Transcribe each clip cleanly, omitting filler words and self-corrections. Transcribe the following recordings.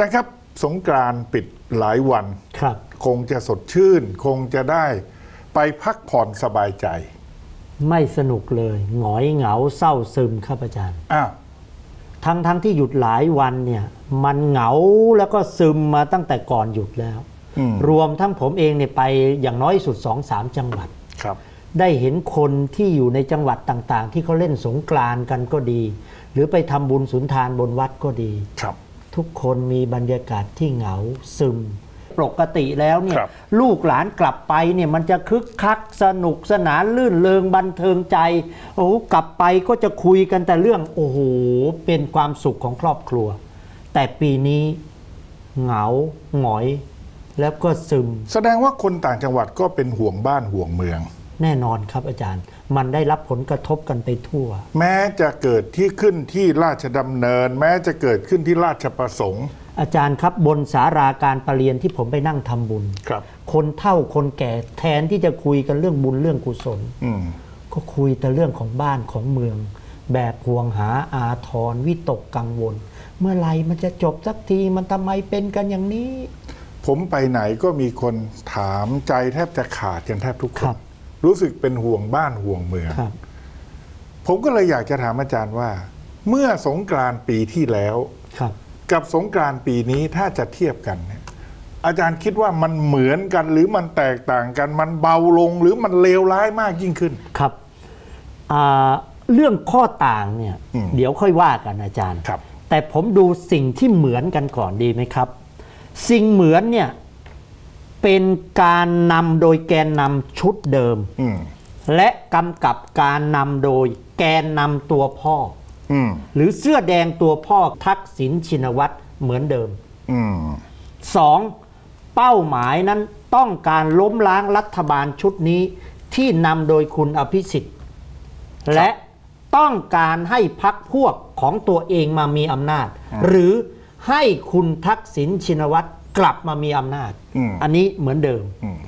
อาจารย์ครับสงกรานต์ปิดหลายวันครับคงจะสดชื่นคงจะได้ไปพักผ่อนสบายใจไม่สนุกเลยหงอยเหงาเศร้าซึมครับอาจารย์อ้าวทั้งที่หยุดหลายวันเนี่ยมันเหงาแล้วก็ซึมมาตั้งแต่ก่อนหยุดแล้วรวมทั้งผมเองเนี่ยไปอย่างน้อยสุด 2-3 จังหวัดครับได้เห็นคนที่อยู่ในจังหวัดต่างๆที่เขาเล่นสงกรานต์กันก็ดีหรือไปทำบุญสุนทานบนวัดก็ดีครับทุกคนมีบรรยากาศที่เหงาซึมปกติแล้วเนี่ยลูกหลานกลับไปเนี่ยมันจะคึกคักสนุกสนานลื่นเริงบันเทิงใจโอ้กลับไปก็จะคุยกันแต่เรื่องโอ้โหเป็นความสุขของครอบครัวแต่ปีนี้เหงาหงอยแล้วก็ซึมแสดงว่าคนต่างจังหวัดก็เป็นห่วงบ้านห่วงเมืองแน่นอนครับอาจารย์มันได้รับผลกระทบกันไปทั่วแม้จะเกิดที่ขึ้นที่ราชดำเนินแม้จะเกิดขึ้นที่ราชประสงค์อาจารย์ครับบนศาลาการประเรียนที่ผมไปนั่งทำบุญครับคนเฒ่าคนแก่แทนที่จะคุยกันเรื่องบุญเรื่องกุศลก็คุยแต่เรื่องของบ้านของเมืองแบบห่วงหาอาทรวิตกกังวลเมื่อไหร่มันจะจบสักทีมันทำไมเป็นกันอย่างนี้ผมไปไหนก็มีคนถามใจแทบจะขาดกันแทบทุกคนรู้สึกเป็นห่วงบ้านห่วงเมืองผมก็เลยอยากจะถามอาจารย์ว่าเมื่อสงกรานต์ปีที่แล้วกับสงกรานต์ปีนี้ถ้าจะเทียบกันเนี่ยอาจารย์คิดว่ามันเหมือนกันหรือมันแตกต่างกันมันเบาลงหรือมันเลวร้ายมากยิ่งขึ้นครับเรื่องข้อต่างเนี่ยเดี๋ยวค่อยว่ากันอาจารย์แต่ผมดูสิ่งที่เหมือนกันก่อนดีไหมครับสิ่งเหมือนเนี่ยเป็นการนำโดยแกนนำชุดเดิมและกำกับการนำโดยแกนนำตัวพ่อหรือเสื้อแดงตัวพ่อทักษิณชินวัตรเหมือนเดิม2. เป้าหมายนั้นต้องการล้มล้างรัฐบาลชุดนี้ที่นำโดยคุณอภิสิทธิ์และต้องการให้พรรคพวกของตัวเองมามีอำนาจหรือให้คุณทักษิณชินวัตรกลับมามีอำนาจอันนี้เหมือนเดิม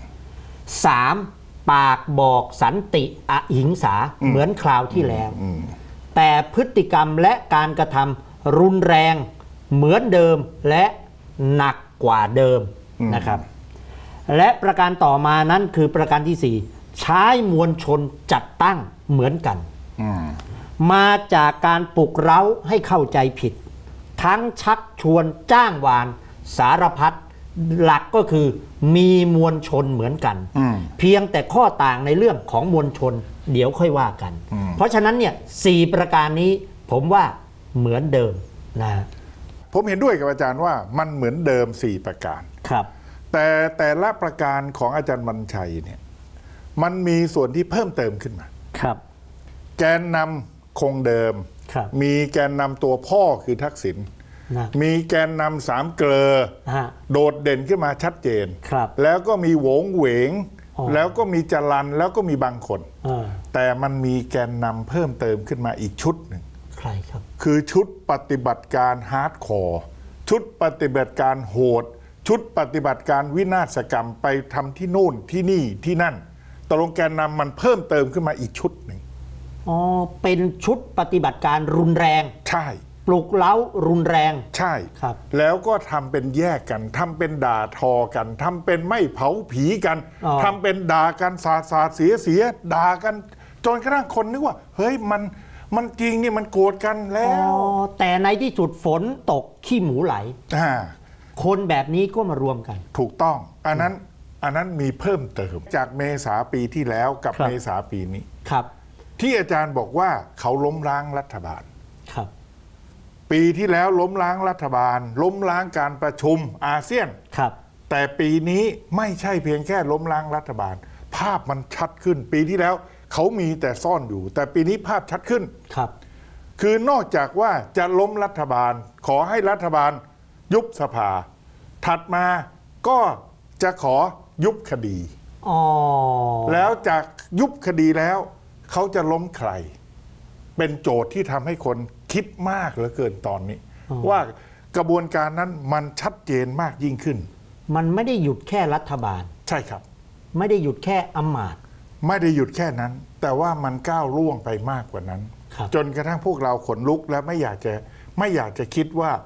3. ปากบอกสันติอหิงสาเหมือนคราวที่แล้วแต่พฤติกรรมและการกระทำรุนแรงเหมือนเดิมและหนักกว่าเดิมนะครับและประการต่อมานั้นคือประการที่ 4ใช้มวลชนจัดตั้งเหมือนกันมาจากการปลุกเร้าให้เข้าใจผิดทั้งชักชวนจ้างวานสารพัดหลักก็คือมีมวลชนเหมือนกันเพียงแต่ข้อต่างในเรื่องของมวลชนเดี๋ยวค่อยว่ากันเพราะฉะนั้นเนี่ย4ประการนี้ผมว่าเหมือนเดิมนะผมเห็นด้วยกับอาจารย์ว่ามันเหมือนเดิม4ประการครับแต่ละประการของอาจารย์วรรณชัยเนี่ยมันมีส่วนที่เพิ่มเติมขึ้นมาครับแกนนำคงเดิมมีแกนนำตัวพ่อคือทักษิณมีแกนนำ3เกลอโดดเด่นขึ้นมาชัดเจนแล้วก็มีโหวงเหวงแล้วก็มีจรัญแล้วก็มีบางคนแต่มันมีแกนนำเพิ่มเติมขึ้นมาอีกชุดหนึ่งใครครับคือชุดปฏิบัติการฮาร์ดคอร์ชุดปฏิบัติการโหดชุดปฏิบัติการวินาศกรรมไปทำที่นู่นที่นี่ที่นั่นตกลงแกนนำมันเพิ่มเติมขึ้นมาอีกชุดหนึ่งเป็นชุดปฏิบัติการรุนแรงใช่ปลุกเร้ารุนแรงใช่ครับแล้วก็ทำเป็นแยกกันทำเป็นด่าทอกันทำเป็นไม่เผาผีกันทำเป็นด่ากันสาดเสียด่ากันจนกระทั่งคนนึกว่าเฮ้ยมันจริงนี่มันโกรธกันแล้วแต่ในที่สุดฝนตกขี้หมูไหลคนแบบนี้ก็มารวมกันถูกต้องอันนั้นมีเพิ่มเติมจากเมษาปีที่แล้วกับเมษาปีนี้ครับที่อาจารย์บอกว่าเขาล้มล้างรัฐบาลครับปีที่แล้วล้มล้างรัฐบาลล้มล้างการประชุมอาเซียนครับแต่ปีนี้ไม่ใช่เพียงแค่ล้มล้างรัฐบาลภาพมันชัดขึ้นปีที่แล้วเขามีแต่ซ่อนอยู่แต่ปีนี้ภาพชัดขึ้นครับคือนอกจากว่าจะล้มรัฐบาลขอให้รัฐบาลยุบสภาถัดมาก็จะขอยุบคดีแล้วจากยุบคดีแล้วเขาจะล้มใครเป็นโจทย์ที่ทำให้คนคิดมากเหลือเกินตอนนี้ว่ากระบวนการนั้นมันชัดเจนมากยิ่งขึ้นมันไม่ได้หยุดแค่รัฐบาลใช่ครับไม่ได้หยุดแค่อำมาตย์ไม่ได้หยุดแค่นั้นแต่ว่ามันก้าวล่วงไปมากกว่านั้นจนกระทั่งพวกเราขนลุกและไม่อยากจะคิดว่า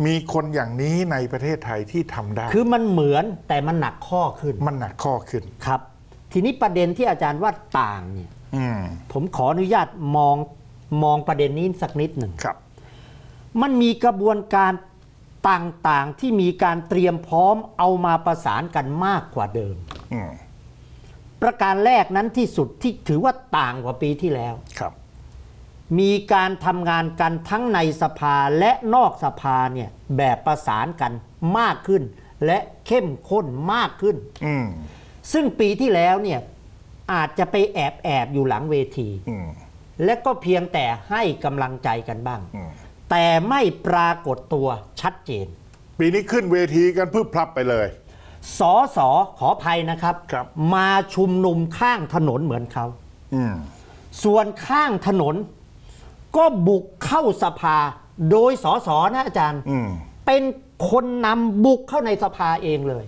มีคนอย่างนี้ในประเทศไทยที่ทำได้คือมันเหมือนแต่มันหนักข้อขึ้นมันหนักข้อขึ้นครับทีนี้ประเด็นที่อาจารย์ว่าต่างเนี่ยผมขออนุญาตมองประเด็นนี้สักนิดหนึ่งครับมันมีกระบวนการต่างๆที่มีการเตรียมพร้อมเอามาประสานกันมากกว่าเดิมประการแรกนั้นที่สุดที่ถือว่าต่างกว่าปีที่แล้วครับมีการทำงานกันทั้งในสภาและนอกสภาเนี่ยแบบประสานกันมากขึ้นและเข้มข้นมากขึ้นซึ่งปีที่แล้วเนี่ยอาจจะไปแอบอยู่หลังเวทีและก็เพียงแต่ให้กำลังใจกันบ้างแต่ไม่ปรากฏตัวชัดเจนปีนี้ขึ้นเวทีกันพึบพลับไปเลยสอสอขออภัยนะครับมาชุมนุมข้างถนนเหมือนเขาส่วนข้างถนนก็บุกเข้าสภาโดยสสนะอาจารย์เป็นคนนำบุกเข้าในสภาเองเลย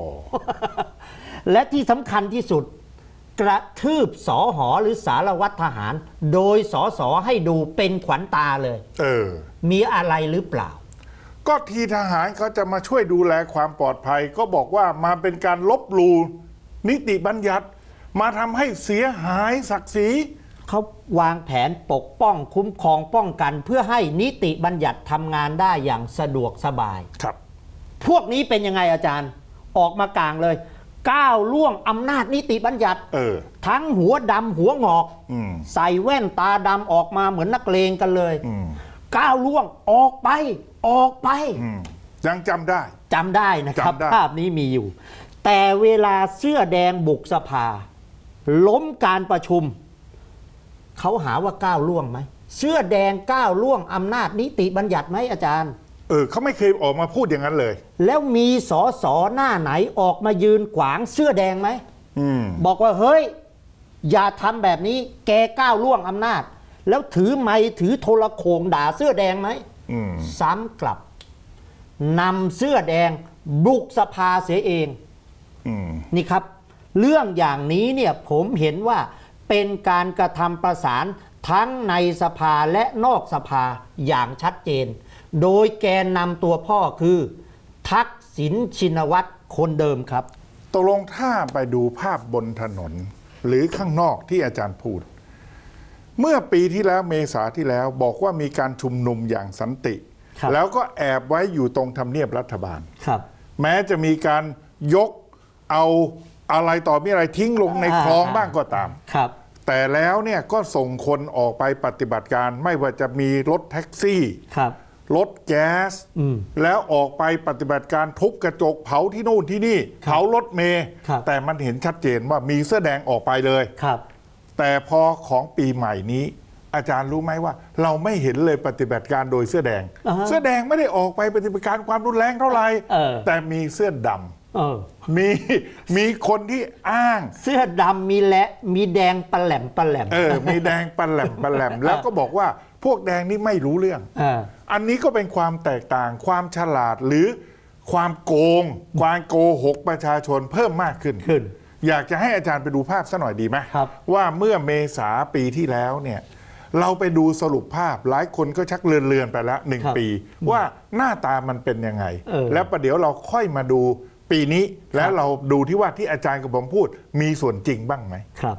และที่สำคัญที่สุดกระทืบสหหรือสารวัตรทหารโดยสสให้ดูเป็นขวัญตาเลยมีอะไรหรือเปล่าก็ทีทหารเขาจะมาช่วยดูแลความปลอดภัยก็บอกว่ามาเป็นการลบหลู่นิติบัญญัติมาทำให้เสียหายศักดิ์ศรีเขาวางแผนปกป้องคุ้มครองป้องกันเพื่อให้นิติบัญญัติทำงานได้อย่างสะดวกสบายครับพวกนี้เป็นยังไงอาจารย์ออกมากลางเลยก้าวล่วงอำนาจนิติบัญญัติทั้งหัวดำหัวงอกใส่แว่นตาดำออกมาเหมือนนักเลงกันเลยก้าวล่วงออกไปยังจำได้นะครับภาพนี้มีอยู่แต่เวลาเสื้อแดงบุกสภาล้มการประชุมเขาหาว่าก้าวล่วงไหมเสื้อแดงก้าวล่วงอำนาจนิติบัญญัติไหมอาจารย์เขาไม่เคยออกมาพูดอย่างนั้นเลยแล้วมีสสหน้าไหนออกมายืนขวางเสื้อแดงไหมบอกว่าเฮ้ยอย่าทำแบบนี้แกก้าวล่วงอำนาจแล้วถือไม้ถือโทรโขงด่าเสื้อแดงไหมซ้ำกลับนำเสื้อแดงบุกสภาเสียเองนี่ครับเรื่องอย่างนี้เนี่ยผมเห็นว่าเป็นการกระทำประสานทั้งในสภาและนอกสภาอย่างชัดเจนโดยแกนนำตัวพ่อคือทักษิณชินวัตรคนเดิมครับตกลงถ้าไปดูภาพบนถนนหรือข้างนอกที่อาจารย์พูดเมื่อปีที่แล้วเมษาที่แล้วบอกว่ามีการชุมนุมอย่างสันติแล้วก็แอบไว้อยู่ตรงทำเนียบรัฐบาลแม้จะมีการยกเอาอะไรต่อมีอะไรทิ้งลงในคลองบ้างก็ตามแต่แล้วเนี่ยก็ส่งคนออกไปปฏิบัติการไม่ว่าจะมีรถแท็กซี่รถแก๊สแล้วออกไปปฏิบัติการทุบกระจกเผาที่นู่นที่นี่เผารถเมล์แต่มันเห็นชัดเจนว่ามีเสื้อแดงออกไปเลยแต่พอของปีใหม่นี้อาจารย์รู้ไหมว่าเราไม่เห็นเลยปฏิบัติการโดยเสื้อแดงเสื้อแดงไม่ได้ออกไปปฏิบัติการความรุนแรงเท่าไหร่แต่มีเสื้อดำมีคนที่อ้างเสื้อดำมีแดงปะแหลมมีแดงปะแหลมแล้วก็บอกว่าพวกแดงนี่ไม่รู้เรื่องอันนี้ก็เป็นความแตกต่างความฉลาดหรือความโกงความโกหกประชาชนเพิ่มมากขึ้นอยากจะให้อาจารย์ไปดูภาพสักหน่อยดีไหมว่าเมื่อเมษาปีที่แล้วเนี่ยเราไปดูสรุปภาพหลายคนก็ชักเลือนไปแล้ว1 ปีว่าหน้าตามันเป็นยังไงแล้วประเดี๋ยวเราค่อยมาดูปีนี้แล้วเราดูที่ว่าที่อาจารย์กับผมพูดมีส่วนจริงบ้างไหมครับ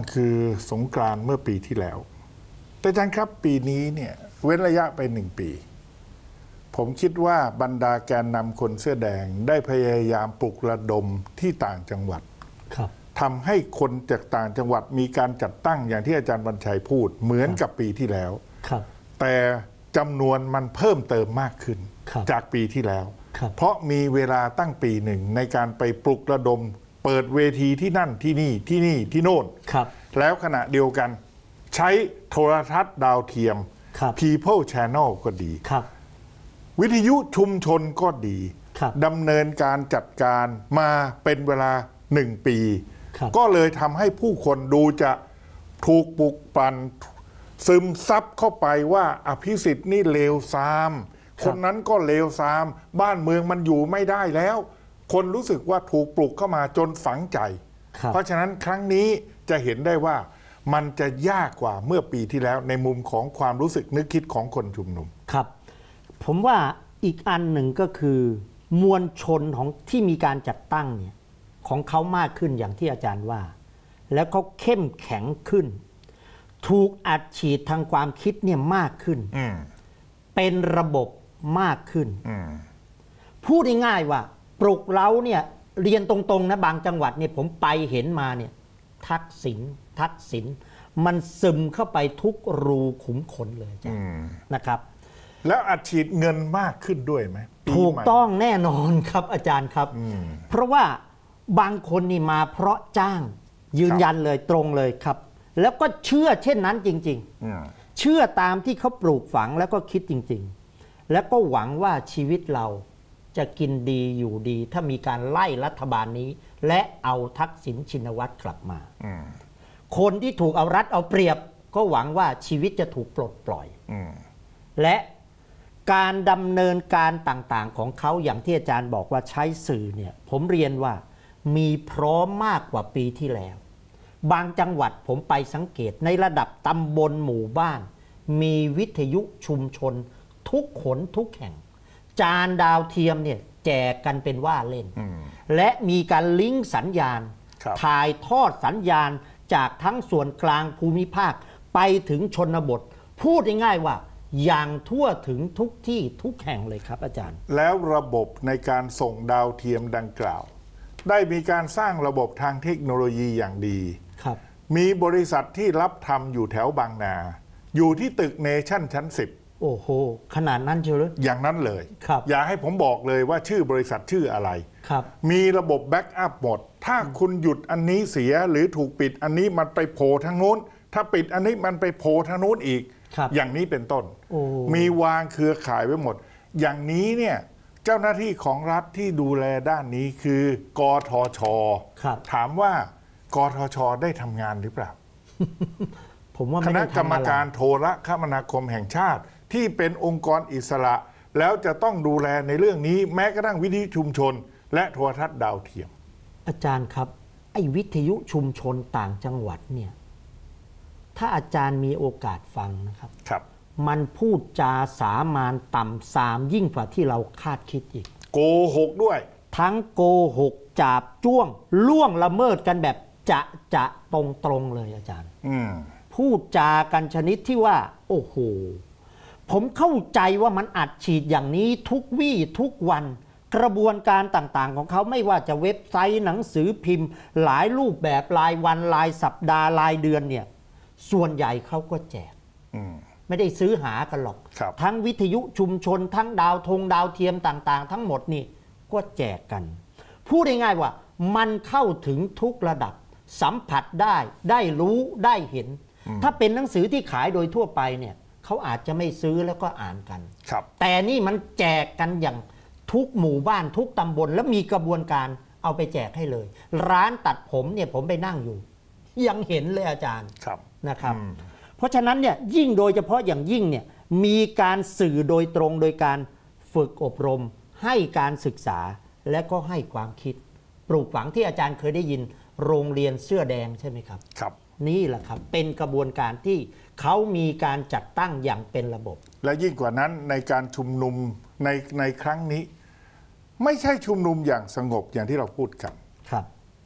คือสงกรานต์เมื่อปีที่แล้วแต่อาจารย์ครับปีนี้เนี่ยเว้นระยะไป1 ปีผมคิดว่าบรรดาแกนนำคนเสื้อแดงได้พยายามปลุกระดมที่ต่างจังหวัดทำให้คนจากต่างจังหวัดมีการจัดตั้งอย่างที่อาจารย์บรรชัยพูดเหมือนกับปีที่แล้วแต่จำนวนมันเพิ่มเติมมากขึ้นจากปีที่แล้วเพราะมีเวลาตั้งปีหนึ่งในการไปปลุกระดมเปิดเวทีที่นั่นที่นี่ที่นี่ที่โน่นแล้วขณะเดียวกันใช้โทรทัศน์ดาวเทียม People Channel ก็ดีวิทยุชุมชนก็ดีดำเนินการจัดการมาเป็นเวลา1 ปีก็เลยทำให้ผู้คนดูจะถูกปลุกปั่นซึมซับเข้าไปว่าอภิสิทธิ์นี่เลวทรามคนนั้นก็เลวทรามบ้านเมืองมันอยู่ไม่ได้แล้วคนรู้สึกว่าถูกปลุกเข้ามาจนฝังใจเพราะฉะนั้นครั้งนี้จะเห็นได้ว่ามันจะยากกว่าเมื่อปีที่แล้วในมุมของความรู้สึกนึกคิดของคนชุมนุมครับผมว่าอีกอันหนึ่งก็คือมวลชนของที่มีการจัดตั้งเนี่ยของเขามากขึ้นอย่างที่อาจารย์ว่าแล้วเขาเข้มแข็งขึ้นถูกอัดฉีดทางความคิดเนี่ยมากขึ้นเป็นระบบมากขึ้นพูดง่ายๆว่าปลุกเร้าเนี่ยเรียนตรงๆนะบางจังหวัดเนี่ยผมไปเห็นมาเนี่ยทักษิณมันซึมเข้าไปทุกรูขุมขนเลยจ้ะนะครับแล้วอัดฉีดเงินมากขึ้นด้วยไหมถูกต้องแน่นอนครับอาจารย์ครับเพราะว่าบางคนนี่มาเพราะจ้างยืนยันเลยตรงเลยครับแล้วก็เชื่อเช่นนั้นจริงๆเชื่อตามที่เขาปลูกฝังแล้วก็คิดจริงๆแล้วก็หวังว่าชีวิตเราจะกินดีอยู่ดีถ้ามีการไล่รัฐบาลนี้และเอาทักษิณชินวัตรกลับมาคนที่ถูกเอารัดเอาเปรียบก็หวังว่าชีวิตจะถูกปลดปล่อยและการดำเนินการต่างๆของเขาอย่างที่อาจารย์บอกว่าใช้สื่อเนี่ยผมเรียนว่ามีพร้อมมากกว่าปีที่แล้วบางจังหวัดผมไปสังเกตในระดับตำบลหมู่บ้านมีวิทยุชุมชนทุกขนทุกแห่งจานดาวเทียมเนี่ยแจกกันเป็นว่าเล่นและมีการลิงก์สัญญาณถ่ายทอดสัญญาณจากทั้งส่วนกลางภูมิภาคไปถึงชนบทพูดง่ายๆว่าอย่างทั่วถึงทุกที่ทุกแห่งเลยครับอาจารย์แล้วระบบในการส่งดาวเทียมดังกล่าวได้มีการสร้างระบบทางเทคโนโลยีอย่างดีมีบริษัทที่รับทำอยู่แถวบางนาอยู่ที่ตึกเนชั่นชั้น10 โอ้โหขนาดนั้นเชียวหรืออย่างนั้นเลยอย่าให้ผมบอกเลยว่าชื่อบริษัทชื่ออะไรมีระบบแบ็กอัพหมดถ้าคุณหยุดอันนี้เสียหรือถูกปิดอันนี้มันไปโผล่ทางโน้นถ้าปิดอันนี้มันไปโผล่ทางโน้นอีกอย่างนี้เป็นต้นมีวางเครือข่ายไว้หมดอย่างนี้เนี่ยเจ้าหน้าที่ของรัฐที่ดูแลด้านนี้คือกทช.ถามว่ากทช.ได้ทำงานหรือเปล่าผมว่าคณะกรรมการโทรคมนาคมแห่งชาติที่เป็นองค์กรอิสระแล้วจะต้องดูแลในเรื่องนี้แม้กระทั่งวิทยุชุมชนและโทรทัศน์ดาวเทียมอาจารย์ครับไอ้วิทยุชุมชนต่างจังหวัดเนี่ยถ้าอาจารย์มีโอกาสฟังนะครับมันพูดจาสามานต่ำสามยิ่งกว่าที่เราคาดคิดอีกโกหกด้วยทั้งโกหกจาบจ้วงล่วงละเมิดกันแบบจะตรงเลยอาจารย์พูดจากันชนิดที่ว่าโอ้โหผมเข้าใจว่ามันอัดฉีดอย่างนี้ทุกวี่ทุกวันกระบวนการต่างๆของเขาไม่ว่าจะเว็บไซต์หนังสือพิมพ์หลายรูปแบบรายวันรายสัปดาห์รายเดือนเนี่ยส่วนใหญ่เขาก็แจกไม่ได้ซื้อหากันหรอกทั้งวิทยุชุมชนทั้งดาวเทียมต่างๆทั้งหมดนี่ก็แจกกันพูดง่ายๆว่ามันเข้าถึงทุกระดับสัมผัสได้รู้ได้เห็นถ้าเป็นหนังสือที่ขายโดยทั่วไปเนี่ยเขาอาจจะไม่ซื้อแล้วก็อ่านกันแต่นี่มันแจกกันอย่างทุกหมู่บ้านทุกตำบลแล้วมีกระบวนการเอาไปแจกให้เลยร้านตัดผมเนี่ยผมไปนั่งอยู่ยังเห็นเลยอาจารย์นะครับเพราะฉะนั้นเนี่ยยิ่งโดยเฉพาะอย่างยิ่งเนี่ยมีการสื่อโดยตรงโดยการฝึกอบรมให้การศึกษาและก็ให้ความคิดปลูกฝังที่อาจารย์เคยได้ยินโรงเรียนเสื้อแดงใช่ไหมครับนี่แหละครับเป็นกระบวนการที่เขามีการจัดตั้งอย่างเป็นระบบและยิ่งกว่านั้นในการชุมนุมในครั้งนี้ไม่ใช่ชุมนุมอย่างสงบอย่างที่เราพูดกัน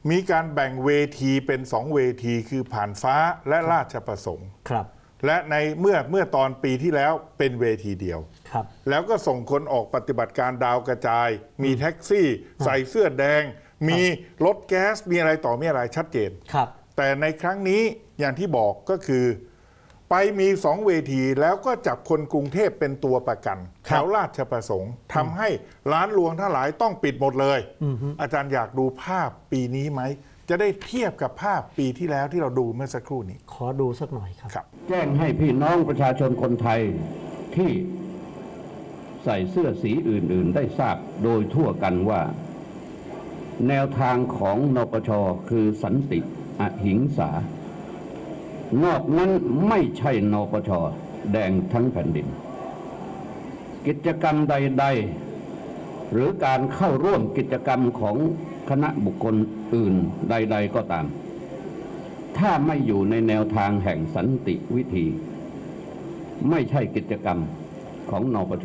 มีการแบ่งเวทีเป็น2เวทีคือผ่านฟ้าและราชประสงค์ครับและในเมื่อตอนปีที่แล้วเป็นเวทีเดียวครับแล้วก็ส่งคนออกปฏิบัติการดาวกระจาย มีแท็กซี่ใส่เสื้อแดง มีรถแก๊สมีอะไรต่อมีอะไรชัดเจนครับแต่ในครั้งนี้อย่างที่บอกก็คือ ไปมี2เวทีแล้วก็จับคนกรุงเทพเป็นตัวประกันแถวราชประสงค์ทำให้ร้านรวงทั้งหลายต้องปิดหมดเลยอาจารย์อยากดูภาพปีนี้ไหมจะได้เทียบกับภาพปีที่แล้วที่เราดูเมื่อสักครู่นี้ขอดูสักหน่อยครับครับแจ้งให้พี่น้องประชาชนคนไทยที่ใส่เสื้อสีอื่น ๆ ได้ทราบโดยทั่วกันว่า แนวทางของนปช.คือสันติอหิงสานอกนั้นไม่ใช่นปช.แดงทั้งแผ่นดิน กิจกรรมใด ๆ หรือการเข้าร่วมกิจกรรมของคณะบุคคลอื่นใด ๆ ก็ตาม ถ้าไม่อยู่ในแนวทางแห่งสันติวิธี ไม่ใช่กิจกรรมของนปช.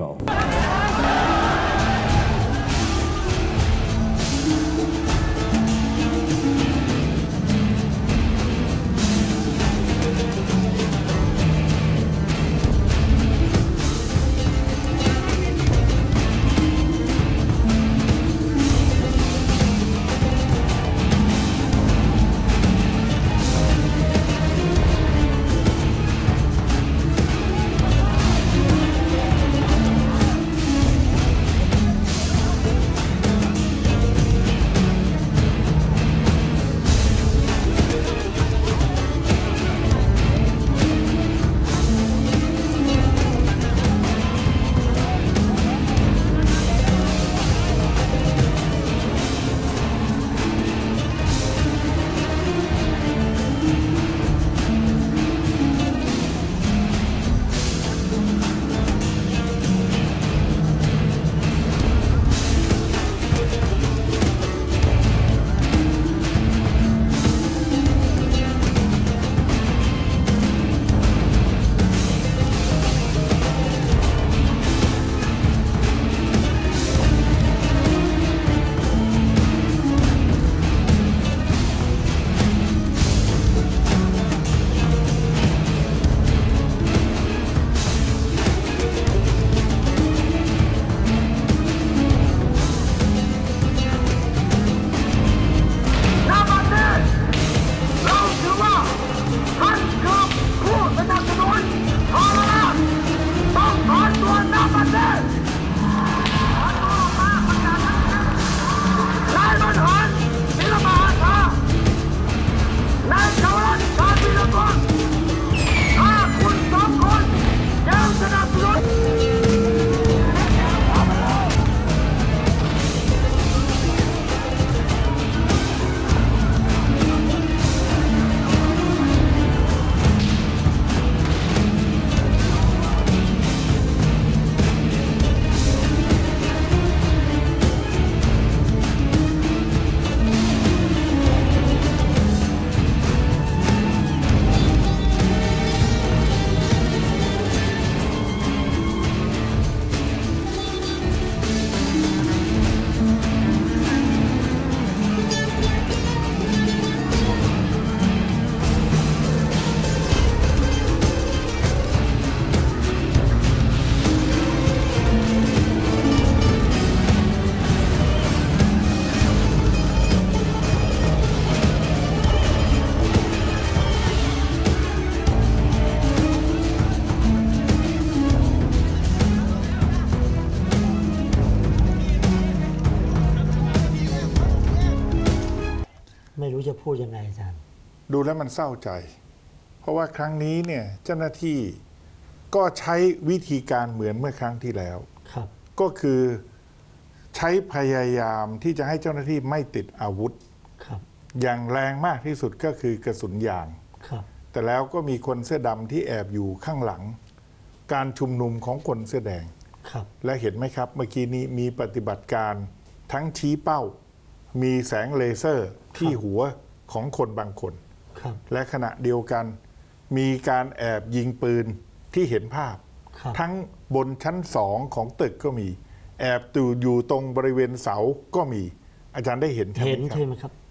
ไม่รู้จะพูดยังไงอาจารย์ดูแล้วมันเศร้าใจ เพราะว่าครั้งนี้เนี่ยเจ้าหน้าที่ก็ใช้วิธีการเหมือนเมื่อครั้งที่แล้วครับก็คือใช้พยายามที่จะให้เจ้าหน้าที่ไม่ติดอาวุธครับอย่างแรงมากที่สุดก็คือกระสุนยางครับแต่แล้วก็มีคนเสื้อดำที่แอบอยู่ข้างหลัง การชุมนุมของคนเสื้อแดงครับและเห็นไหมครับ เมื่อกี้นี้มีปฏิบัติการทั้งชี้เป้า มีแสงเลเซอร์ที่หัวของคนบางคนครับและขณะเดียวกัน มีการแอบยิงปืนที่เห็นภาพครับทั้งบนชั้น2ของตึกก็มี แอบอยู่ตรงบริเวณเสาก็มี อาจารย์ได้เห็นใช่ไหมเห็นครับใช่ไหมครับ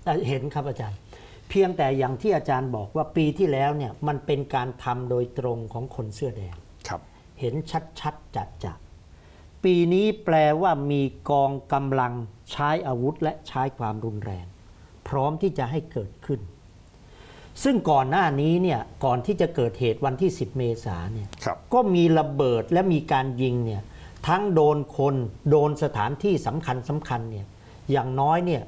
เห็นครับอาจารย์เพียงแต่อย่างที่อาจารย์บอกว่าปีที่แล้วเนี่ยมันเป็นการทำโดยตรงของคนเสื้อแดงครับเห็นชัดๆจัดๆปีนี้แปลว่ามีกองกำลังใช้อาวุธและใช้ความรุนแรงพร้อมที่จะให้เกิดขึ้นซึ่งก่อนหน้านี้เนี่ยก่อนที่จะเกิดเหตุวันที่10เมษายนเนี่ยก็มีระเบิดและมีการยิงเนี่ยทั้งโดนคนโดนสถานที่สำคัญเนี่ยอย่างน้อยเนี่ย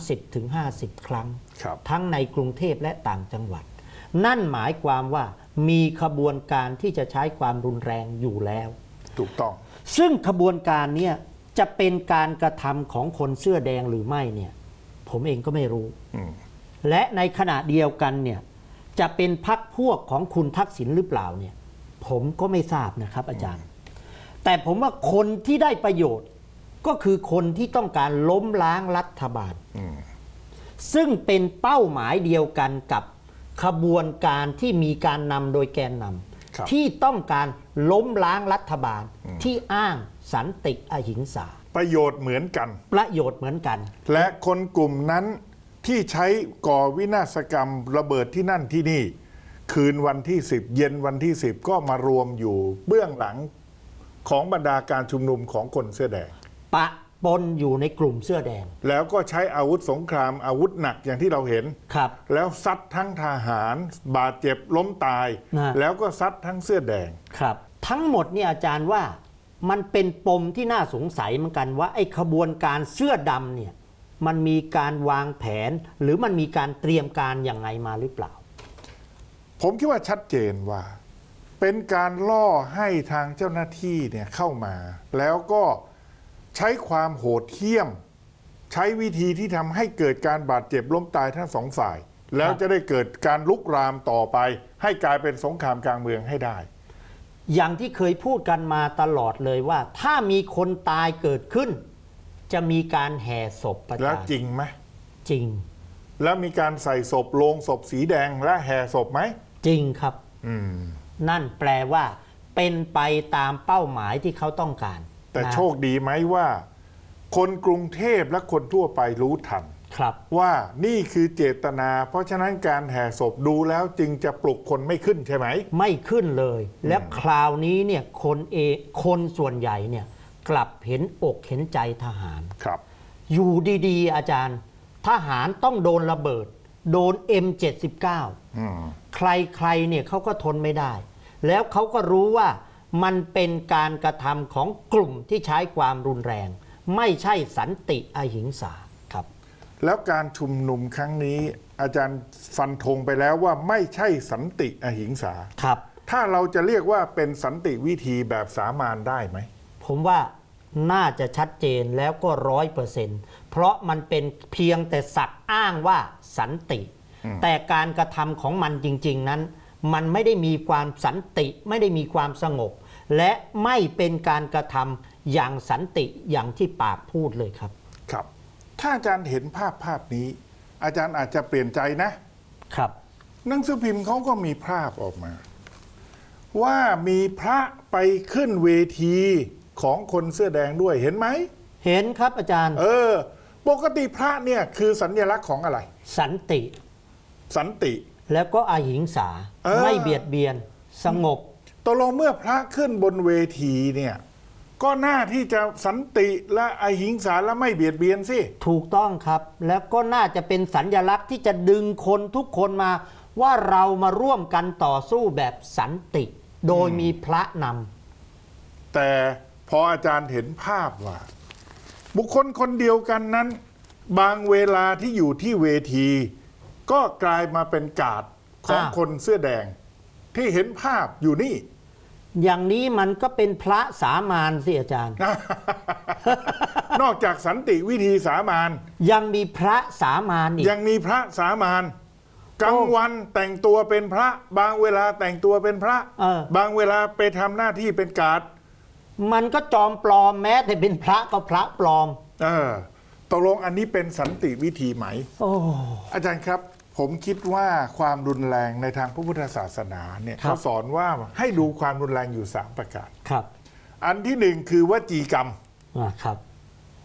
30-50 ครั้งทั้งในกรุงเทพและต่างจังหวัดนั่นหมายความว่ามีขบวนการที่จะใช้ความรุนแรงอยู่แล้วถูกต้องซึ่งขบวนการเนี่ยจะเป็นการกระทำของคนเสื้อแดงหรือไม่เนี่ยผมเองก็ไม่รู้และในขณะเดียวกันเนี่ยจะเป็นพรรคพวกของคุณทักษิณหรือเปล่าเนี่ยผมก็ไม่ทราบนะครับอาจารย์แต่ผมว่าคนที่ได้ประโยชน์ก็คือคนที่ต้องการล้มล้างรัฐบาลซึ่งเป็นเป้าหมายเดียวกันกับขบวนการที่มีการนำโดยแกนนำที่ต้องการล้มล้างรัฐบาลที่อ้างสันติอหิงสาประโยชน์เหมือนกันประโยชน์เหมือนกันและคนกลุ่มนั้นที่ใช้ก่อวินาศกรรมระเบิดที่นั่นที่นี่คืนวันที่10เย็นวันที่10ก็มารวมอยู่เบื้องหลังของบรรดาการชุมนุมของคนเสื้อแดงปะปนอยู่ในกลุ่มเสื้อแดงแล้วก็ใช้อาวุธสงครามอาวุธหนักอย่างที่เราเห็นครับแล้วซัดทั้งทหารบาดเจ็บล้มตายแล้วก็ซัดทั้งเสื้อแดงครับทั้งหมดเนี่ยอาจารย์ว่ามันเป็นปมที่น่าสงสัยเหมือนกันว่าไอ้ขบวนการเสื้อดำเนี่ยมันมีการวางแผนหรือมันมีการเตรียมการอย่างไรมาหรือเปล่าผมคิดว่าชัดเจนว่าเป็นการล่อให้ทางเจ้าหน้าที่เนี่ยเข้ามาแล้วก็ใช้ความโหดเหี้ยมใช้วิธีที่ทำให้เกิดการบาดเจ็บล้มตายทั้งสองฝ่ายแล้วจะได้เกิดการลุกรามต่อไปให้กลายเป็นสงครามกลางเมืองให้ได้อย่างที่เคยพูดกันมาตลอดเลยว่าถ้ามีคนตายเกิดขึ้นจะมีการแห่ศพประจานแล้วจริงไหมจริงแล้วมีการใส่ศพโลงศพสีแดงและแห่ศพไหมจริงครับนั่นแปลว่าเป็นไปตามเป้าหมายที่เขาต้องการแต่โชคดีไหมว่าคนกรุงเทพและคนทั่วไปรู้ทันว่านี่คือเจตนาเพราะฉะนั้นการแห่ศพดูแล้วจึงจะปลุกคนไม่ขึ้นใช่ไหมไม่ขึ้นเลยและคราวนี้เนี่ยคนส่วนใหญ่เนี่ยกลับเห็นอกเห็นใจทหารครับอยู่ดีๆอาจารย์ทหารต้องโดนระเบิดโดน M79 ใครๆเนี่ยเขาก็ทนไม่ได้แล้วเขาก็รู้ว่ามันเป็นการกระทำของกลุ่มที่ใช้ความรุนแรงไม่ใช่สันติอหิงสาครับแล้วการชุมนุมครั้งนี้อาจารย์ฟันธงไปแล้วว่าไม่ใช่สันติอหิงสาครับถ้าเราจะเรียกว่าเป็นสันติวิธีแบบสามานได้ไหมผมว่าน่าจะชัดเจนแล้วก็100%เพราะมันเป็นเพียงแต่สักอ้างว่าสันติแต่การกระทำของมันจริงๆนั้นมันไม่ได้มีความสันติไม่ได้มีความสงบและไม่เป็นการกระทำอย่างสันติอย่างที่ปากพูดเลยครับครับถ้าอาจารย์เห็นภาพนี้อาจารย์อาจจะเปลี่ยนใจนะครับหนังสือพิมพ์เขาก็มีภาพออกมาว่ามีพระไปขึ้นเวทีของคนเสื้อแดงด้วยเห็นไหมเห็นครับอาจารย์ปกติพระเนี่ยคือสัญลักษณ์ของอะไรสันติแล้วก็อหิงสาไม่เบียดเบียนสงบตกลงเมื่อพระขึ้นบนเวทีเนี่ยก็น่าที่จะสันติและอหิงสาและไม่เบียดเบียนสิถูกต้องครับแล้วก็น่าจะเป็นสัญลักษณ์ที่จะดึงคนทุกคนมาว่าเรามาร่วมกันต่อสู้แบบสันติโดยมีพระนำแต่พออาจารย์เห็นภาพว่าบุคคลคนเดียวกันนั้นบางเวลาที่อยู่ที่เวทีก็กลายมาเป็นกาดของคนเสื้อแดงที่เห็นภาพอยู่นี่อย่างนี้มันก็เป็นพระสามานสิอาจารย์นอกจากสันติวิธีสามานยังมีพระสามานอีกยังมีพระสามานกลางวันแต่งตัวเป็นพระบางเวลาแต่งตัวเป็นพระบางเวลาไปทำหน้าที่เป็นกาดมันก็จอมปลอมแม้แต่เป็นพระก็พระปลอมตกลงอันนี้เป็นสันติวิธีไหมอาจารย์ครับผมคิดว่าความรุนแรงในทางพระพุทธศาสนาเนี่ยเขาสอนว่าให้ดูความรุนแรงอยู่3ประการครับอันที่1คือวจีกรรมครับ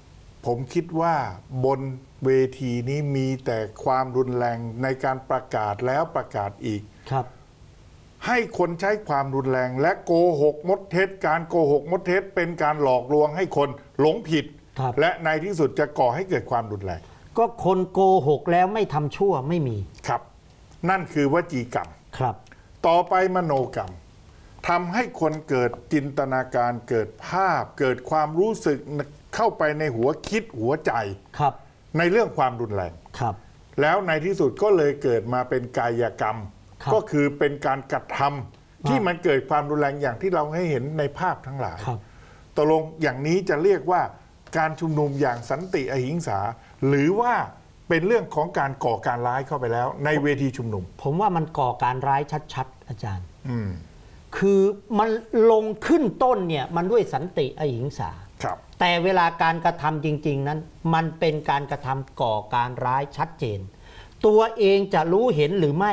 ผมคิดว่าบนเวทีนี้มีแต่ความรุนแรงในการประกาศแล้วประกาศอีกครับให้คนใช้ความรุนแรงและโกหกมดเท็จการโกหกมดเท็จเป็นการหลอกลวงให้คนหลงผิดครับและในที่สุดจะก่อให้เกิดความรุนแรงก็คนโกหกแล้วไม่ทำชั่วไม่มีครับ นั่นคือวจีกรรมครับต่อไปมโนกรรมทำให้คนเกิดจินตนาการเกิดภาพ เกิดความรู้สึกเข้าไปในหัวคิดหัวใจครับในเรื่องความรุนแรงครับแล้วในที่สุดก็เลยเกิดมาเป็นกายกรรมครับก็คือเป็นการกระทำที่มันเกิดความรุนแรงอย่างที่เราให้เห็นในภาพทั้งหลายครับตกลงอย่างนี้จะเรียกว่าการชุมนุมอย่างสันติอหิงสา หรือว่าเป็นเรื่องของการก่อการร้ายเข้าไปแล้วในเวทีชุมนุมผมว่ามันก่อการร้ายชัดๆ อาจารย์อืมคือมันลงขึ้นต้นเนี่ยมันด้วยสันติอหิงสาครับแต่เวลาการกระทำจริง ๆนั้น มันเป็นการกระทำก่อการร้ายชัดเจน ตัวเองจะรู้เห็นหรือไม่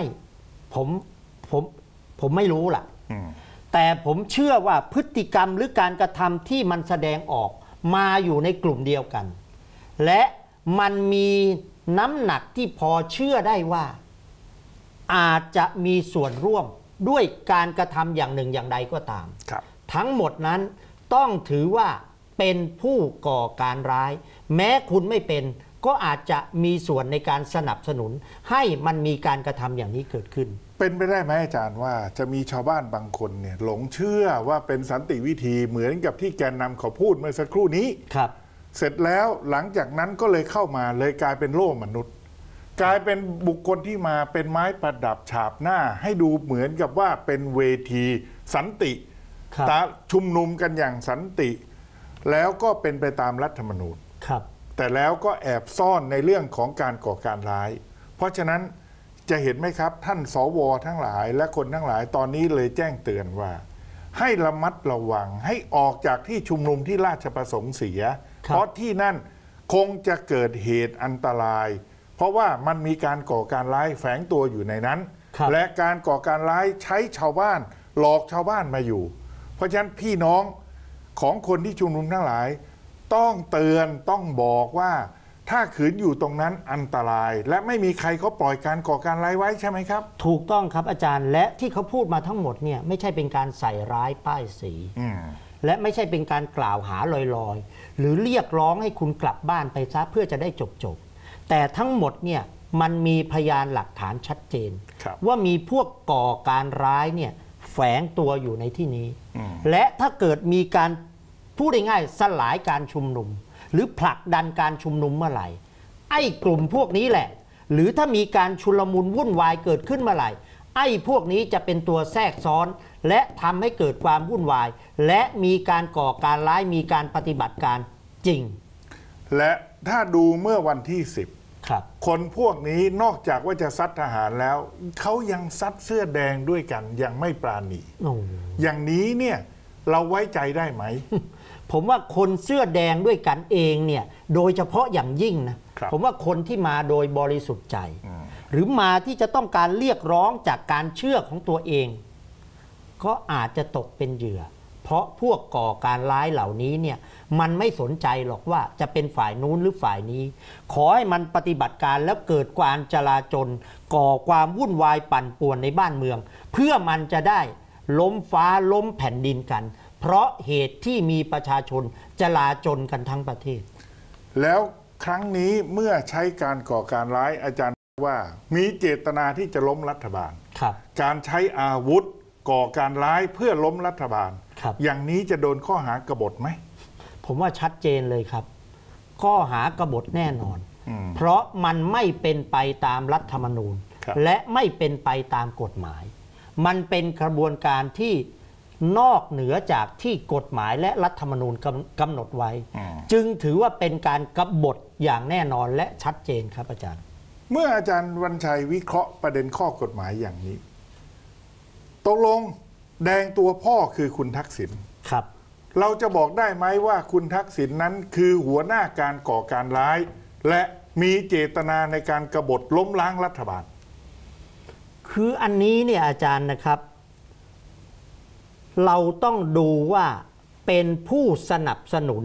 ผมไม่รู้ล่ะอืมแต่ผมเชื่อว่าพฤติกรรมหรือการกระทำที่มันแสดงออกมาอยู่ในกลุ่มเดียวกัน และมันมีน้ำหนักที่พอเชื่อได้ว่า อาจจะมีส่วนร่วมด้วยการกระทำอย่างหนึ่งอย่างใดก็ตามครับทั้งหมดนั้นต้องถือว่าเป็นผู้ก่อการร้าย แม้คุณไม่เป็นก็อาจจะมีส่วนในการสนับสนุน ให้มันมีการกระทำอย่างนี้เกิดขึ้นเป็นไปได้ไหมอาจารย์ว่าจะมีชาวบ้านบางคนเนี่ยหลงเชื่อว่าเป็นสันติวิธีเหมือนกับที่แกนนำเขาพูดเมื่อสักครู่นี้ครับเสร็จแล้วหลังจากนั้นก็เลยเข้ามาเลยกลายเป็นโล่มนุษย์ กลายเป็นบุคคลที่มาเป็นไม้ประดับฉาบหน้า ให้ดูเหมือนกับว่าเป็นเวทีสันติครับตาชุมนุมกันอย่างสันติ แล้วก็เป็นไปตามรัฐธรรมนูญครับแต่แล้วก็แอบซ่อนในเรื่องของการก่อการร้าย เพราะฉะนั้นจะเห็นไหมครับท่านสวทั้งหลายและคนทั้งหลายตอนนี้เลยแจ้งเตือนว่า ให้ระมัดระวังให้ออกจากที่ชุมนุมที่ราชประสงค์เสียครับเพราะที่นั่นคงจะเกิดเหตุอันตราย เพราะว่ามันมีการก่อการร้ายแฝงตัวอยู่ในนั้นครับและการก่อการร้ายใช้ชาวบ้านหลอกชาวบ้านมาอยู่ เพราะฉะนั้นพี่น้องของคนที่ชุมนุมทั้งหลาย ต้องเตือนต้องบอกว่าถ้าขืนอยู่ตรงนั้นอันตราย และไม่มีใครเขาปล่อยการก่อการร้ายไว้ใช่ไหมครับถูกต้องครับอาจารย์และที่เขาพูดมาทั้งหมดเนี่ยไม่ใช่เป็นการใส่ร้ายป้ายสี และไม่ใช่เป็นการกล่าวหาลอยๆ หรือเรียกร้องให้คุณกลับบ้านไปซะเพื่อจะได้จบๆแต่ทั้งหมดเนี่ยมันมีพยานหลักฐานชัดเจนครับว่ามีพวกก่อการร้ายเนี่ยแฝงตัวอยู่ในที่นี้ และถ้าเกิดมีการพูดง่ายๆสลายการชุมนุม หรือผลักดันการชุมนุมเมื่อไหร่ไอ้กลุ่มพวกนี้แหละ หรือถ้ามีการชุลมุนวุ่นวายเกิดขึ้นเมื่อไหร่ไอ้พวกนี้จะเป็นตัวแทรกซ้อน และทำให้เกิดความวุ่นวาย และมีการก่อการร้ายมีการปฏิบัติการจริงและถ้าดูเมื่อวันที่ครับ 10 คนพวกนี้นอกจากว่าจะซัดทหารแล้ว เขายังซัดเสื้อแดงด้วยกันยังไม่ปราณีโอ้อย่างนี้เนี่ยเราไว้ใจได้ไหมผมว่าคนเสื้อแดงด้วยกันเองเนี่ยโดยเฉพาะอย่างยิ่งนะครับ ผมว่าคนที่มาโดยบริสุทธิ์ใจ หรือมาที่จะต้องการเรียกร้องจากการเชื่อของตัวเอง ก็อาจจะตกเป็นเหยื่อ เพราะพวกก่อการร้ายเหล่านี้เนี่ยมันไม่สนใจหรอกว่าจะเป็นฝ่ายนู้นหรือฝ่ายนี้ ขอให้มันปฏิบัติการแล้วเกิดความจลาจลก่อความวุ่นวายปั่นป่วนในบ้านเมือง เพื่อมันจะได้ล้มฟ้าล้มแผ่นดินกัน เพราะเหตุที่มีประชาชนจลาจลกันทั้งประเทศแล้วครั้งนี้เมื่อใช้การก่อการร้ายอาจารย์ว่ามีเจตนาที่จะล้มรัฐบาลครับการใช้อาวุธก่อการร้ายเพื่อล้มรัฐบาลครับอย่างนี้จะโดนข้อหากบฏไหมผมว่าชัดเจนเลยครับ ข้อหากบฏแน่นอน เพราะมันไม่เป็นไปตามรัฐธรรมนูญครับและไม่เป็นไปตามกฎหมาย มันเป็นกระบวนการที่นอกเหนือจากที่กฎหมายและรัฐธรรมนูญกำหนดไว้ จึงถือว่าเป็นการกบฏอย่างแน่นอนและชัดเจนครับอาจารย์เมื่ออาจารย์วันชัยวิเคราะห์ประเด็นข้อกฎหมายอย่างนี้ตกลงแดงตัวพ่อคือคุณทักษิณครับเราจะบอกได้ไหมว่าคุณทักษิณนั้นคือหัวหน้าการก่อการร้าย และมีเจตนาในการกบฏล้มล้างรัฐบาลคืออันนี้เนี่ยอาจารย์นะครับ เราต้องดูว่าเป็นผู้สนับสนุน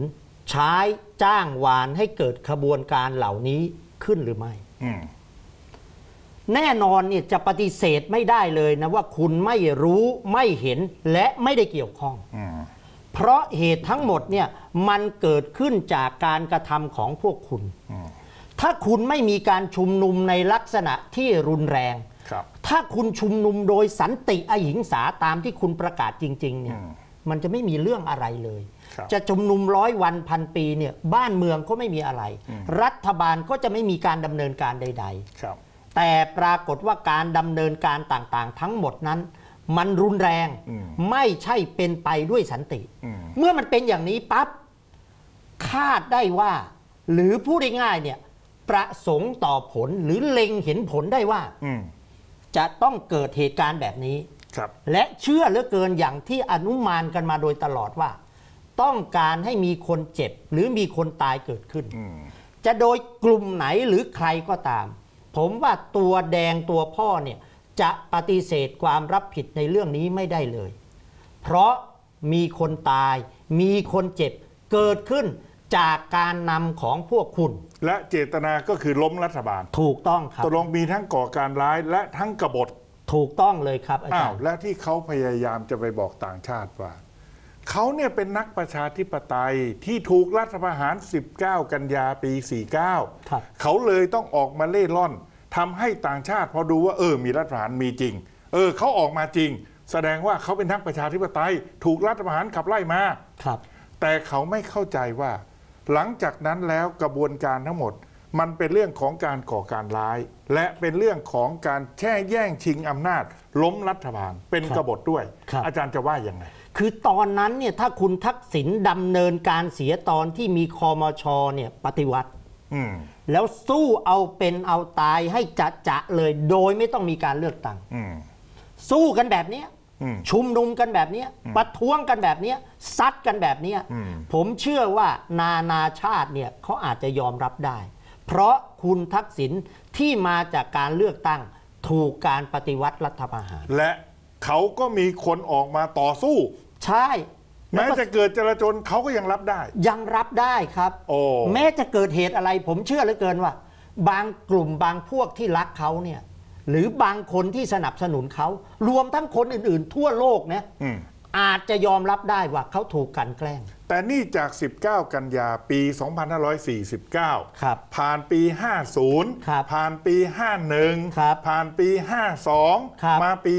ใช้จ้างวานให้เกิดขบวนการเหล่านี้ขึ้นหรือไม่แน่นอนเนี่ยจะปฏิเสธไม่ได้เลยนะว่าคุณไม่รู้ไม่เห็นและไม่ได้เกี่ยวข้องเพราะเหตุทั้งหมดเนี่ยมันเกิดขึ้นจากการกระทำของพวกคุณถ้าคุณไม่มีการชุมนุมในลักษณะที่รุนแรงถ้าคุณชุมนุมโดยสันติอหิงสาตามที่คุณประกาศจริงๆเนี่ยมันจะไม่มีเรื่องอะไรเลยจะชุมนุม100 วันพันปีเนี่ยบ้านเมืองก็ไม่มีอะไรรัฐบาลก็จะไม่มีการดำเนินการใดๆแต่ปรากฏว่าการดำเนินการต่างๆทั้งหมดนั้นมันรุนแรงไม่ใช่เป็นไปด้วยสันติเมื่อมันเป็นอย่างนี้ปั๊บคาดได้ว่าหรือพูดง่ายๆเนี่ยประสงค์ต่อผลหรือเล็งเห็นผลได้ว่าจะต้องเกิดเหตุการณ์แบบนี้และเชื่อเหลือเกินอย่างที่อนุมานกันมาโดยตลอดว่าต้องการให้มีคนเจ็บหรือมีคนตายเกิดขึ้นจะโดยกลุ่มไหนหรือใครก็ตามผมว่าตัวแดงตัวพ่อเนี่ยจะปฏิเสธความรับผิดในเรื่องนี้ไม่ได้เลยเพราะมีคนตายมีคนเจ็บเกิดขึ้นจากการนำของพวกคุณและเจตนาก็คือล้มรัฐบาลถูกต้องครับตกลงมีทั้งก่อการร้ายและทั้งกบฏถูกต้องเลยครับอาจารย์และที่เขาพยายามจะไปบอกต่างชาติว่าเขาเนี่ยเป็นนักประชาธิปไตยที่ถูกรัฐประหาร19 กันยาปี 49เขาเลยต้องออกมาเล่ร่อนทำให้ต่างชาติพอดูว่ามีรัฐประหารมีจริงเขาออกมาจริงแสดงว่าเขาเป็นนักประชาธิปไตยถูกรัฐประหารขับไล่มาแต่เขาไม่เข้าใจว่าหลังจากนั้นแล้วกระบวนการทั้งหมดมันเป็นเรื่องของการก่อการร้ายและเป็นเรื่องของการแช่แย่งชิงอำนาจล้มรัฐบาลเป็นกบฏด้วยอาจารย์จะว่ายังไงคือตอนนั้นเนี่ยถ้าคุณทักษิณดำเนินการเสียตอนที่มีคมช.เนี่ยปฏิวัติแล้วสู้เอาเป็นเอาตายให้จะเลยโดยไม่ต้องมีการเลือกตั้งสู้กันแบบนี้ชุมนุมกันแบบนี้ประท้วงกันแบบนี้ซัดกันแบบนี้ผมเชื่อว่านานาชาติเนี่ยเขาอาจจะยอมรับได้เพราะคุณทักษิณที่มาจากการเลือกตั้งถูกการปฏิวัติรัฐประหารและเขาก็มีคนออกมาต่อสู้ใช่แม้จะเกิดจลาจลเขาก็ยังรับได้ครับแม้จะเกิดเหตุอะไรผมเชื่อเหลือเกินว่าบางกลุ่มบางพวกที่รักเขาเนี่ยหรือบางคนที่สนับสนุนเขารวมทั้งคนอื่นๆทั่วโลกนะอาจจะยอมรับได้ว่าเขาถูกกลั่นแกล้งแต่นี่จาก19 กันยาปี 2549ผ่านปี 50ผ่านปี 51ผ่านปี 52มาปี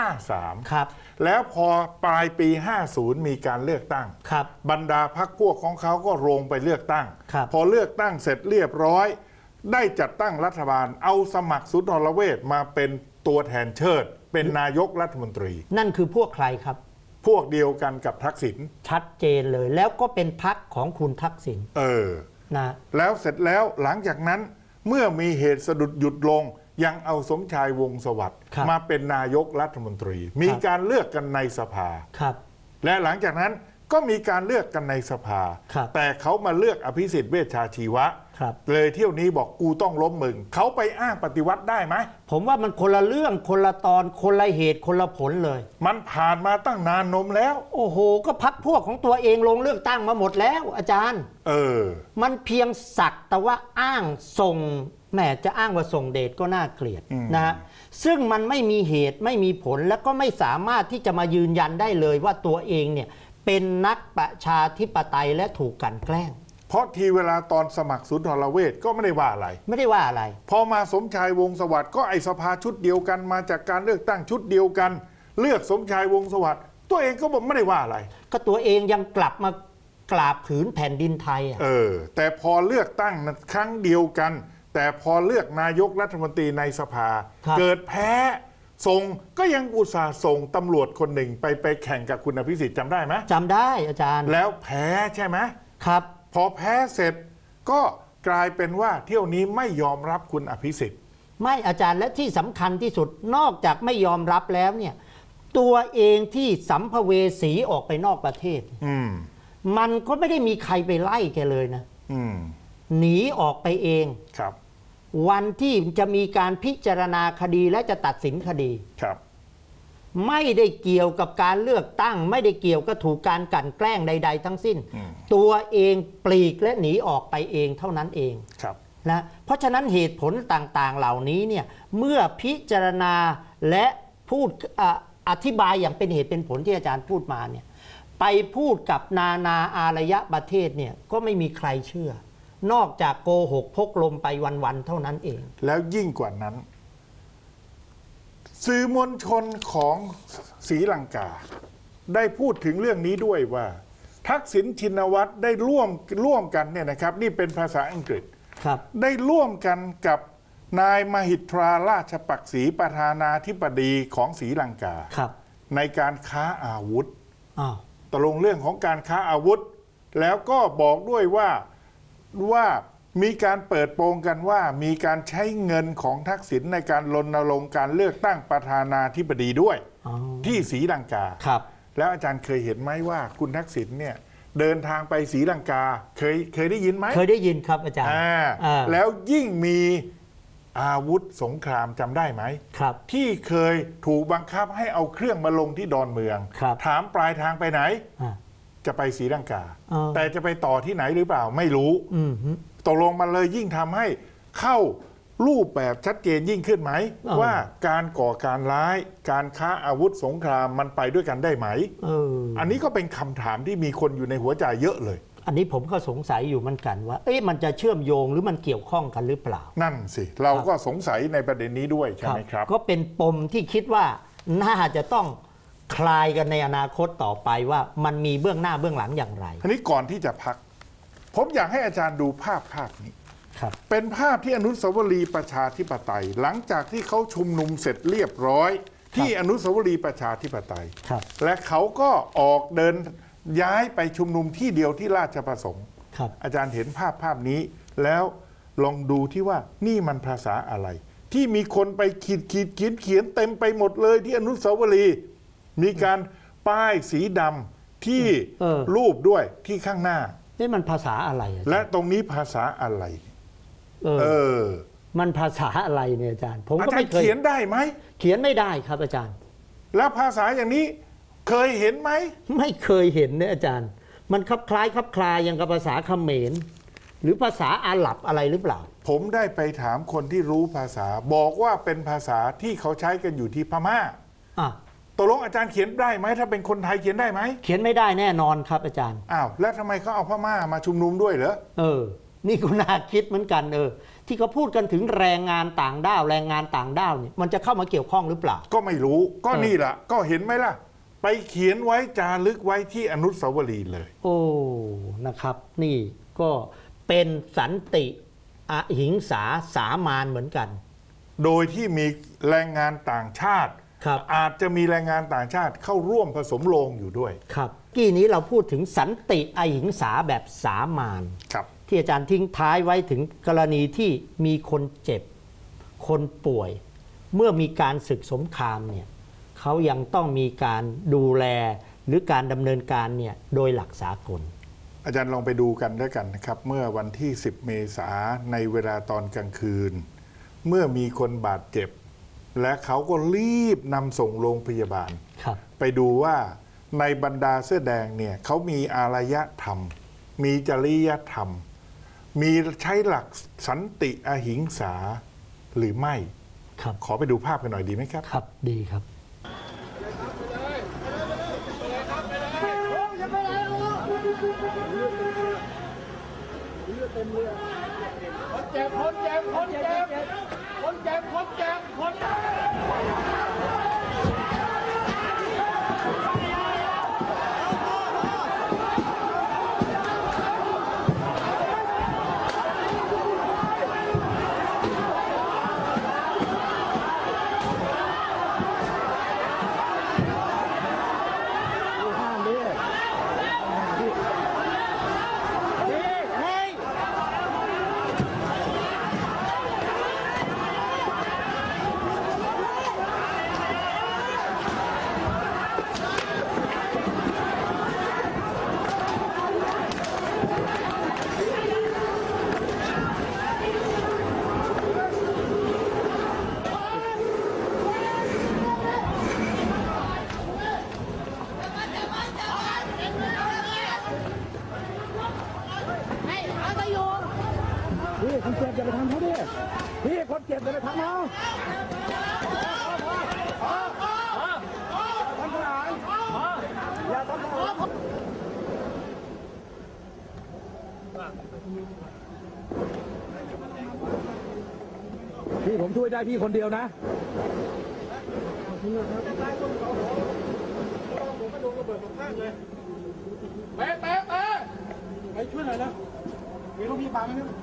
53แล้วพอปลายปี 50มีการเลือกตั้งบรรดาพรรคพวกของเขาก็ลงไปเลือกตั้งพอเลือกตั้งเสร็จเรียบร้อยได้จัดตั้งรัฐบาลเอาสมัครสุนทรเวชมาเป็นตัวแทนเชิดเป็นนายกรัฐมนตรีนั่นคือพวกใครครับพวกเดียวกันกับทักษิณชัดเจนเลยแล้วก็เป็นพรรคของคุณทักษิณนะแล้วเสร็จแล้วหลังจากนั้นเมื่อมีเหตุสะดุดหยุดลงยังเอาสมชายวงศ์สวัสดิ์มาเป็นนายกรัฐมนตรีมีการเลือกกันในสภาและหลังจากนั้นก็มีการเลือกกันในสภาแต่เขามาเลือกอภิสิทธิ์เวชชาชีวะเลยเที่ยวนี้บอกกูต้องล้มมึงเขาไปอ้างปฏิวัติได้ไหมผมว่ามันคนละเรื่องคนละตอนคนละเหตุคนละผลเลยมันผ่านมาตั้งนานนมแล้วโอ้โหก็พรรคพวกของตัวเองลงเลือกตั้งมาหมดแล้วอาจารย์มันเพียงสักแต่ว่าอ้างส่งแหมจะอ้างว่าส่งเดชก็น่าเกลียดนะซึ่งมันไม่มีเหตุไม่มีผลและก็ไม่สามารถที่จะมายืนยันได้เลยว่าตัวเองเนี่ยเป็นนักประชาธิปไตยและถูกกลั่นแกล้งเพราะทีเวลาตอนสมัครสุนทรเวชก็ไม่ได้ว่าอะไรพอมาสมชายวงศ์สวัสดิ์ก็ไอสภาชุดเดียวกันมาจากการเลือกตั้งชุดเดียวกันเลือกสมชายวงศ์สวัสดิ์ตัวเองก็บอกไม่ได้ว่าอะไรก็ตัวเองยังกลับมากราบผืนแผ่นดินไทยแต่พอเลือกตั้งครั้งเดียวกันแต่พอเลือกนายกรัฐมนตรีในสภาเกิดแพ้ส่งก็ยังอุตส่าห์ส่งตำรวจคนหนึ่งไปแข่งกับคุณอภิสิทธิ์จำได้ไหมจำได้อาจารย์แล้วแพ้ใช่ไหมครับพอแพ้เสร็จก็กลายเป็นว่าเที่ยวนี้ไม่ยอมรับคุณอภิสิทธิ์ไม่อาจารย์และที่สำคัญที่สุดนอกจากไม่ยอมรับแล้วเนี่ยตัวเองที่สัมภเวสีออกไปนอกประเทศมันก็ไม่ได้มีใครไปไล่แกเลยนะหนีออกไปเองครับวันที่จะมีการพิจารณาคดีและจะตัดสินคดีไม่ได้เกี่ยวกับการเลือกตั้งไม่ได้เกี่ยวกับถูกการกลั่นแกล้งใดๆทั้งสิ้นตัวเองปลีกและหนีออกไปเองเท่านั้นเองนะเพราะฉะนั้นเหตุผลต่างๆเหล่านี้เนี่ยเมื่อพิจารณาและพูดอธิบายอย่างเป็นเหตุเป็นผลที่อาจารย์พูดมาเนี่ยไปพูดกับนานาอารยประเทศเนี่ยก็ไม่มีใครเชื่อนอกจากโกหกพกลมไปวันๆเท่านั้นเองแล้วยิ่งกว่านั้นสื่อมวลชนของศรีลังกาได้พูดถึงเรื่องนี้ด้วยว่าทักษิณชินวัตรได้ร่วมกันเนี่ยนะครับนี่เป็นภาษาอังกฤษได้ร่วมกันกับนายมหิทราราชปักษีประธานาธิบดีของศรีลังกาในการค้าอาวุธตกลงเรื่องของการค้าอาวุธแล้วก็บอกด้วยว่ามีการเปิดโปงกันว่ามีการใช้เงินของทักษิณในการรณรงค์การเลือกตั้งประธานาธิบดีด้วยที่ศรีลังกาแล้วอาจารย์เคยเห็นไหมว่าคุณทักษิณเนี่ยเดินทางไปศรีลังกาเคยได้ยินไหมเคยได้ยินครับอาจารย์แล้วยิ่งมีอาวุธสงครามจำได้ไหมที่เคยถูกบังคับให้เอาเครื่องมาลงที่ดอนเมืองถามปลายทางไปไหนจะไปศรีลังกาแต่จะไปต่อที่ไหนหรือเปล่าไม่รู้ตกลงมันเลยยิ่งทำให้เข้ารูปแบบชัดเจนยิ่งขึ้นไหมว่าการก่อการร้ายการค้าอาวุธสงครามมันไปด้วยกันได้ไหมอันนี้ก็เป็นคำถามที่มีคนอยู่ในหัวใจเยอะเลยอันนี้ผมก็สงสัยอยู่เหมือนกันว่ามันจะเชื่อมโยงหรือมันเกี่ยวข้องกันหรือเปล่านั่นสิเราก็สงสัยในประเด็นนี้ด้วยใช่ไหมครับก็เป็นปมที่คิดว่าน่าจะต้องคลายกันในอนาคตต่อไปว่ามันมีเบื้องหน้าเบื้องหลังอย่างไรทีนี้ก่อนที่จะพักผมอยากให้อาจารย์ดูภาพนี้เป็นภาพที่อนุสาวรีย์ประชาธิปไตยหลังจากที่เขาชุมนุมเสร็จเรียบร้อยที่อนุสาวรีย์ประชาธิปไตยและเขาก็ออกเดินย้ายไปชุมนุมที่เดียวที่ราชประสงค์อาจารย์เห็นภาพนี้แล้วลองดูที่ว่านี่มันภาษาอะไรที่มีคนไปขีดเขียนเต็มไปหมดเลยที่อนุสาวรีย์มีการป้ายสีดำที่รูปด้วยที่ข้างหน้านี่มันภาษาอะไรและตรงนี้ภาษาอะไรมันภาษาอะไรเนี่ยอาจารย์ผมก็ไม่เคยเขียนได้ไหมเขียนไม่ได้ครับอาจารย์แล้วภาษาอย่างนี้เคยเห็นไหมไม่เคยเห็นเนี่ยอาจารย์มันคล้ายคลาอย่างกับภาษาเขมรหรือภาษาอาหรับอะไรหรือเปล่าผมได้ไปถามคนที่รู้ภาษาบอกว่าเป็นภาษาที่เขาใช้กันอยู่ที่พม่าตกลงอาจารย์เขียนได้ไหมถ้าเป็นคนไทยเขียนได้ไหมเขียนไม่ได้แน่นอนครับอาจารย์แล้วทำไมเขาเอาพม่ามาชุมนุมด้วยเหรอนี่ก็น่าคิดเหมือนกันที่เขาพูดกันถึงแรงงานต่างด้าวเนี่ยมันจะเข้ามาเกี่ยวข้องหรือเปล่าก็ไม่รู้ก็นี่แหละก็เห็นไหมล่ะไปเขียนไว้จารึกไว้ที่อนุสาวรีย์เลยนะครับนี่ก็เป็นสันติอหิงสาสามานเหมือนกันโดยที่มีแรงงานต่างชาติอาจจะมีแรงงานต่างชาติเข้าร่วมผสมโรงอยู่ด้วยครับกี้นี้เราพูดถึงสันติอหิงสาแบบสามานที่อาจารย์ทิ้งท้ายไว้ถึงกรณีที่มีคนเจ็บคนป่วยเมื่อมีการศึกสงครามเนี่ยเขายังต้องมีการดูแลหรือการดำเนินการเนี่ยโดยหลักสากลอาจารย์ลองไปดูกันด้วยกันนะครับเมื่อวันที่10 เมษายนในเวลาตอนกลางคืนเมื่อมีคนบาดเจ็บและเขาก็รีบนำส่งโรงพยาบาลไปดูว่าในบรรดาเสื้อแดงเนี่ยเขามีอารยธรรมมีจริยธรรมมีใช้หลักสันติอหิงสาหรือไม่ขอไปดูภาพกันหน่อยดีไหมครับครับดีครับคนเจ็บคนเจ็บคนเจ็บคนเจ็บคนเจ็บคนเจ็บพี่คนเจ็บเลยทำเอาทำอะไรอย่าทำอะไรพี่ผมช่วยได้พี่คนเดียวนะเป๊ะไปช่วยหน่อยนะมีลูกพี่ปาไหมเนี่ย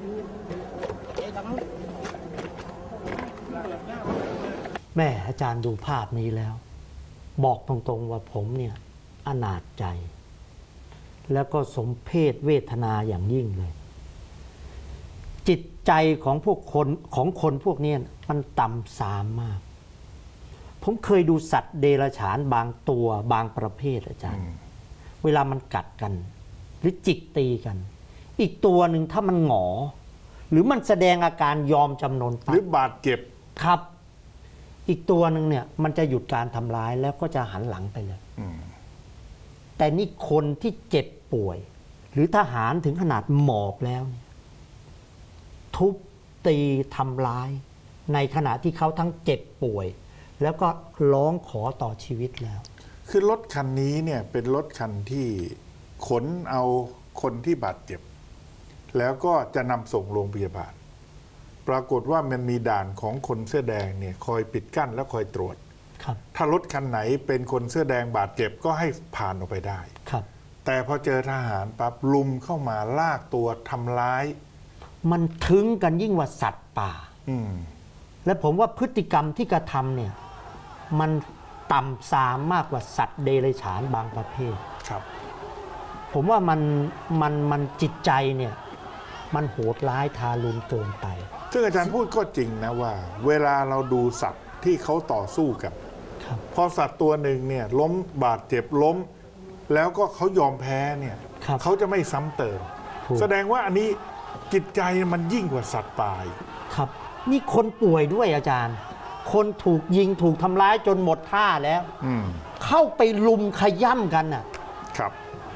แม่อาจารย์ดูภาพนี้แล้ว บอกตรงๆว่าผมเนี่ยอนาจใจ แล้วก็สมเพศเวทนาอย่างยิ่งเลย จิตใจของคนพวกนี้มันต่ำทรามมาก ผมเคยดูสัตว์เดรัจฉานบางตัวบางประเภทอาจารย์ เวลามันกัดกัน หรือจิกตีกัน อีกตัวหนึ่งถ้ามันหงอ หรือมันแสดงอาการยอมจำนนหรือบาดเจ็บครับ อีกตัวหนึ่งเนี่ยมันจะหยุดการทำร้ายแล้วก็จะหันหลังไปเลยแต่นี่คนที่เจ็บป่วย หรือทหารถึงขนาดหมอบแล้วเนี่ยทุบตีทำร้าย ในขณะที่เขาทั้งเจ็บป่วย แล้วก็ร้องขอต่อชีวิตแล้วคือรถคันนี้เนี่ยเป็นรถคันที่ขนเอาคนที่บาดเจ็บแล้วก็จะนำส่งโรงพยาบาลปรากฏว่ามันมีด่านของคนเสื้อแดงเนี่ยคอยปิดกั้นและคอยตรวจถ้ารถคันไหนเป็นคนเสื้อแดงบาดเจ็บก็ให้ผ่านออกไปได้แต่พอเจอทหารปั๊บลุมเข้ามาลากตัวทำร้ายมันถึงกันยิ่งกว่าสัตว์ป่าและผมว่าพฤติกรรมที่กระทำเนี่ยมันต่ำทรามมากกว่าสัตว์เดรัจฉานบางประเภทครับผมว่ามันจิตใจเนี่ยมันโหดร้ายทารุณเกินไปซึ่งอาจารย์พูดก็จริงนะว่าเวลาเราดูสัตว์ที่เขาต่อสู้กันพอสัตว์ตัวหนึ่งเนี่ยล้มบาดเจ็บล้มแล้วก็เขายอมแพ้เนี่ยเขาจะไม่ซ้ำเติมแสดงว่าอันนี้จิตใจมันยิ่งกว่าสัตว์ตายครับนี่คนป่วยด้วยอาจารย์คนถูกยิงถูกทำร้ายจนหมดท่าแล้วเข้าไปลุมขย่ำกันน่ะครับ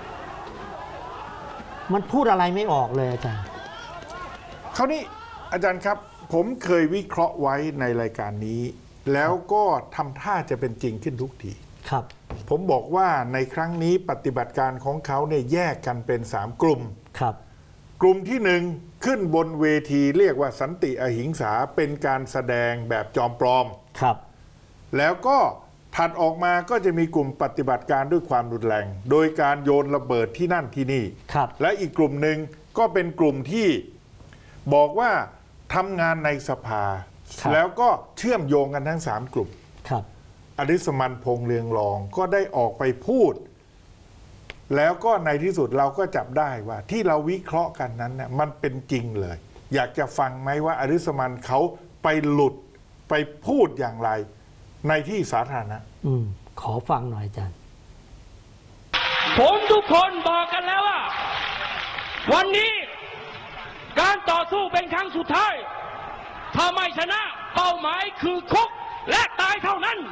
มันพูดอะไรไม่ออกเลยอาจารย์คราวนี้อาจารย์ครับผมเคยวิเคราะห์ไว้ในรายการนี้แล้วก็ทำท่าจะเป็นจริงขึ้นทุกทีครับผมบอกว่าในครั้งนี้ปฏิบัติการของเขาเนี่ยแยกกันเป็น3กลุ่มครับกลุ่มที่1ขึ้นบนเวทีเรียกว่าสันติอหิงสาเป็นการแสดงแบบจอมปลอมครับแล้วก็ถัดออกมาก็จะมีกลุ่มปฏิบัติการด้วยความรุนแรงโดยการโยนระเบิดที่นั่นที่นี่และอีกกลุ่มหนึ่งก็เป็นกลุ่มที่บอกว่าทำงานในสภาแล้วก็เชื่อมโยงกันทั้ง3กลุ่มอฤสมันพงษ์เรืองรองก็ได้ออกไปพูดแล้วก็ในที่สุดเราก็จับได้ว่าที่เราวิเคราะห์กันนั้นเนี่ยมันเป็นจริงเลยอยากจะฟังไหมว่าอฤสมันเขาไปหลุดไปพูดอย่างไรในที่สาธารณะขอฟังหน่อยอาจารย์ผมทุกคนบอกกันแล้วว่าวันนี้การต่อสู้เป็นครั้งสุดท้ายถ้าไม่ชนะเป้าหมายคือคุกและตายเท่านั้น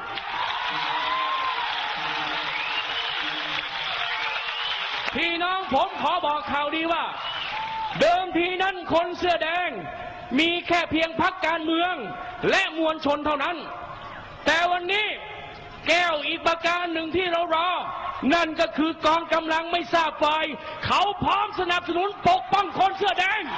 พี่น้องผมขอบอกข่าวดีว่าเดิมทีนั้นคนเสื้อแดงมีแค่เพียงพรรคการเมืองและมวลชนเท่านั้นแต่วันนี้แก้วอีกประการหนึ่งที่เรารอนั่นก็คือกองกำลังไม่ทราบฝ่ายเขาพร้อมสนับสนุนปกป้องคนเสื้อแดง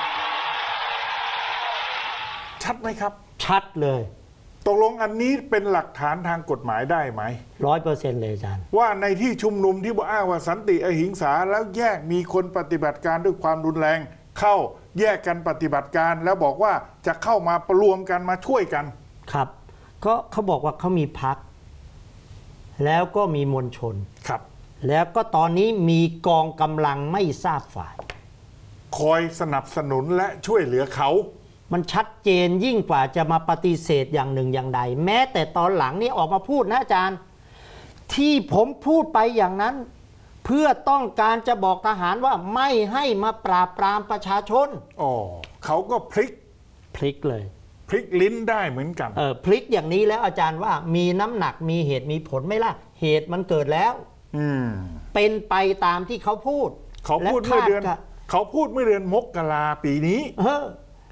ชัดไหมครับชัดเลยตกลงอันนี้เป็นหลักฐานทางกฎหมายได้ไหม 100%เลยอาจารย์ว่าในที่ชุมนุมที่บอกอ้างว่าสันติอหิงสาแล้วแยกมีคนปฏิบัติการด้วยความรุนแรงเข้าแยกกันปฏิบัติการแล้วบอกว่าจะเข้ามารวมกันมาช่วยกันครับก็เขาบอกว่าเขามีพรรคแล้วก็มีมวลชนครับแล้วก็ตอนนี้มีกองกำลังไม่ทราบฝ่ายคอยสนับสนุนและช่วยเหลือเขามันชัดเจนยิ่งกว่าจะมาปฏิเสธอย่างหนึ่งอย่างใดแม้แต่ตอนหลังนี่ออกมาพูดนะอาจารย์ที่ผมพูดไปอย่างนั้นเพื่อต้องการจะบอกทหารว่าไม่ให้มาปราบปรามประชาชนเขาก็พลิกเลยพลิกลิ้นได้เหมือนกันพลิกอย่างนี้แล้วอาจารย์ว่ามีน้ำหนักมีเหตุมีผลไหมล่ะเหตุมันเกิดแล้วเป็นไปตามที่เขาพูดเมื่อเดือนมกราปีนี้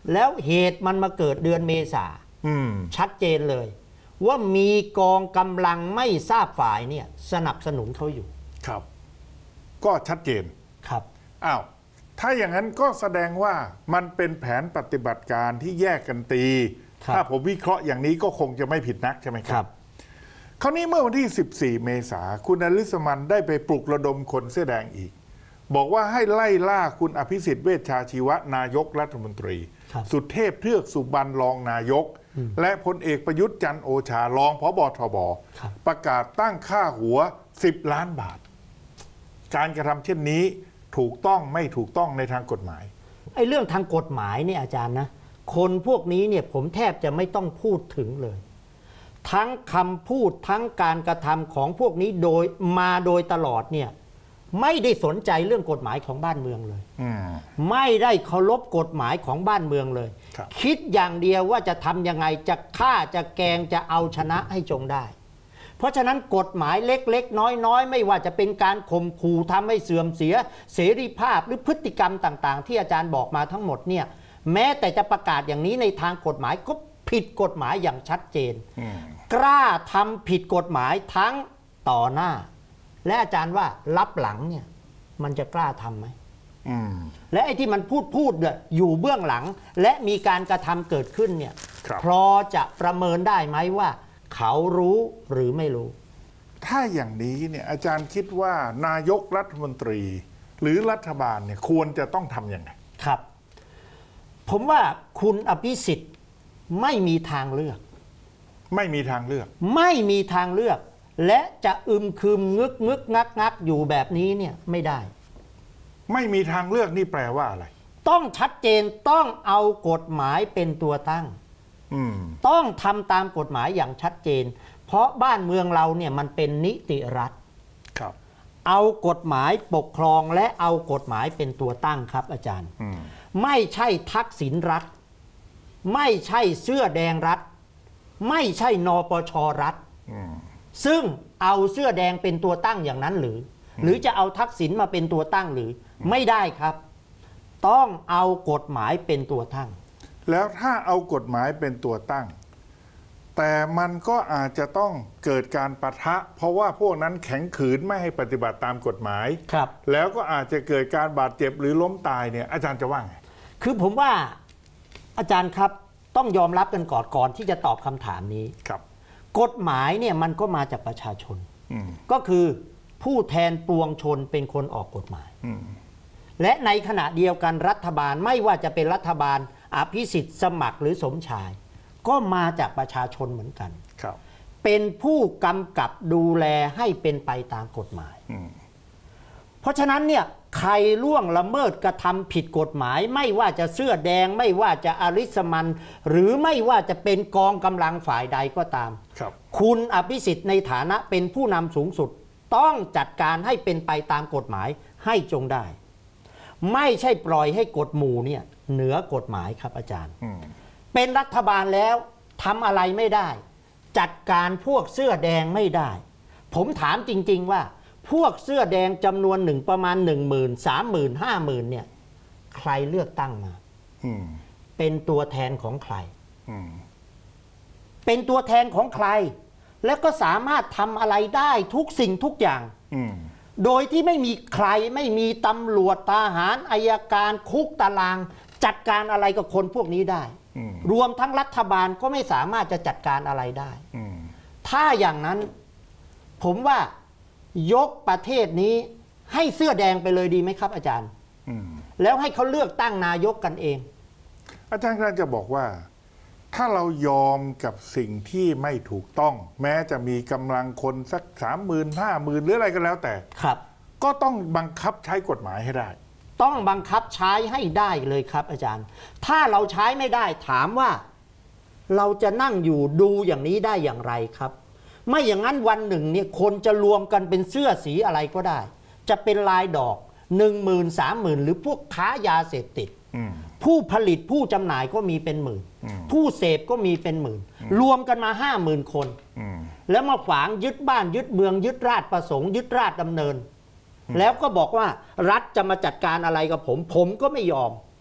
แล้วเหตุมันมาเกิดเดือนเมษา ชัดเจนเลย ว่ามีกองกำลังไม่ทราบฝ่ายเนี่ยสนับสนุนเขาอยู่ครับก็ชัดเจนครับอ้าวถ้าอย่างนั้นก็แสดงว่ามันเป็นแผนปฏิบัติการที่แยกกันตีถ้าผมวิเคราะห์อย่างนี้ก็คงจะไม่ผิดนักใช่ไหมครับคราวนี้เมื่อวันที่14 เมษายนคุณนฤศมันได้ไปปลุกระดมคนเสื้อแดงอีกบอกว่าให้ไล่ล่าคุณอภิสิทธิ์เวชชาชีวะนายกรัฐมนตรีสุเทพเทือกสุบรรณรองนายกและพลเอกประยุทธ์จันทร์โอชารองผบ.ทบ.ประกาศตั้งค่าหัว10 ล้านบาทการกระทำเช่นนี้ถูกต้องไม่ถูกต้องในทางกฎหมายไอ้เรื่องทางกฎหมายเนี่ยอาจารย์นะคนพวกนี้เนี่ยผมแทบจะไม่ต้องพูดถึงเลยทั้งคำพูดทั้งการกระทำของพวกนี้โดยตลอดเนี่ยไม่ได้สนใจเรื่องกฎหมายของบ้านเมืองเลยไม่ได้เคารพกฎหมายของบ้านเมืองเลยคิดอย่างเดียวว่าจะทำยังไงจะฆ่าจะแกงจะเอาชนะให้จงได้เพราะฉะนั้นกฎหมายเล็กๆน้อยๆไม่ว่าจะเป็นการข่มขู่ทำให้เสื่อมเสียเสรีภาพหรือพฤติกรรมต่างๆที่อาจารย์บอกมาทั้งหมดเนี่ยแม้แต่จะประกาศอย่างนี้ในทางกฎหมายก็ผิดกฎหมายอย่างชัดเจนกล้าทำผิดกฎหมายทั้งต่อหน้าและอาจารย์ว่ารับหลังเนี่ยมันจะกล้าทำไหมและไอ้ที่มันพูดเนี่ยอยู่เบื้องหลังและมีการกระทำเกิดขึ้นเนี่ยพอจะประเมินได้ไหมว่าเขารู้หรือไม่รู้ถ้าอย่างนี้เนี่ยอาจารย์คิดว่านายกรัฐมนตรีหรือรัฐบาลเนี่ยควรจะต้องทำยังไงครับผมว่าคุณอภิสิทธิ์ไม่มีทางเลือกไม่มีทางเลือกไม่มีทางเลือกและจะอึมครึมงึกงักอยู่แบบนี้เนี่ยไม่ได้ไม่มีทางเลือกนี่แปลว่าอะไรต้องชัดเจนต้องเอากฎหมายเป็นตัวตั้งต้องทำตามกฎหมายอย่างชัดเจนเพราะบ้านเมืองเราเนี่ยมันเป็นนิติรัฐครับเอากฎหมายปกครองและเอากฎหมายเป็นตัวตั้งครับอาจารย์ไม่ใช่ทักษิณรัฐไม่ใช่เสื้อแดงรัฐไม่ใช่นปชรัฐซึ่งเอาเสื้อแดงเป็นตัวตั้งอย่างนั้นหรือจะเอาทักษิณมาเป็นตัวตั้งหรือไม่ได้ครับต้องเอากฎหมายเป็นตัวตั้งแล้วถ้าเอากฎหมายเป็นตัวตั้งแต่มันก็อาจจะต้องเกิดการปะทะเพราะว่าพวกนั้นแข็งขืนไม่ให้ปฏิบัติตามกฎหมายครับแล้วก็อาจจะเกิดการบาดเจ็บหรือล้มตายเนี่ยอาจารย์จะว่าไงคือผมว่าอาจารย์ครับต้องยอมรับกันก่อนที่จะตอบคำถามนี้ครับกฎหมายเนี่ยมันก็มาจากประชาชนก็คือผู้แทนปวงชนเป็นคนออกกฎหมายและในขณะเดียวกันรัฐบาลไม่ว่าจะเป็นรัฐบาลอภิสิทธิ์สมัครหรือสมชายก็มาจากประชาชนเหมือนกันครับเป็นผู้กำกับดูแลให้เป็นไปตามกฎหมายเพราะฉะนั้นเนี่ยใครล่วงละเมิดกระทำผิดกฎหมายไม่ว่าจะเสื้อแดงไม่ว่าจะอริสมันหรือไม่ว่าจะเป็นกองกำลังฝ่ายใดก็ตามคุณอภิสิทธิ์ในฐานะเป็นผู้นำสูงสุดต้องจัดการให้เป็นไปตามกฎหมายให้จงได้ไม่ใช่ปล่อยให้กฎหมู่เนี่ยเหนือกฎหมายครับอาจารย์เป็นรัฐบาลแล้วทำอะไรไม่ได้จัดการพวกเสื้อแดงไม่ได้ผมถามจริงๆว่าพวกเสื้อแดงจำนวนหนึ่งประมาณ 10,000 30,000 50,000เนี่ยใครเลือกตั้งมาเป็นตัวแทนของใครเป็นตัวแทนของใครแล้วก็สามารถทำอะไรได้ทุกสิ่งทุกอย่างโดยที่ไม่มีใครไม่มีตำรวจทหารอัยการคุกตารางจัดการอะไรกับคนพวกนี้ได้รวมทั้งรัฐบาลก็ไม่สามารถจะจัดการอะไรได้ถ้าอย่างนั้นผมว่ายกประเทศนี้ให้เสื้อแดงไปเลยดีไหมครับอาจารย์แล้วให้เขาเลือกตั้งนายกกันเองอาจารย์กำลังจะบอกว่าถ้าเรายอมกับสิ่งที่ไม่ถูกต้องแม้จะมีกำลังคนสัก 30,000 50,000 หรืออะไรก็แล้วแต่ครับก็ต้องบังคับใช้กฎหมายให้ได้ต้องบังคับใช้ให้ได้เลยครับอาจารย์ถ้าเราใช้ไม่ได้ถามว่าเราจะนั่งอยู่ดูอย่างนี้ได้อย่างไรครับไม่อย่างนั้นวันหนึ่งเนี่ยคนจะรวมกันเป็นเสื้อสีอะไรก็ได้จะเป็นลายดอก 10,000 30,000 หรือพวกค้ายาเสพติดผู้ผลิตผู้จำหน่ายก็มีเป็นหมื่นผู้เสพก็มีเป็นหมื่นรวมกันมา 50,000 คนแล้วมาขวางยึดบ้านยึดเมืองยึดราชประสงค์ยึดราชดำเนินแล้วก็บอกว่ารัฐจะมาจัดการอะไรกับผมก็ไม่ยอม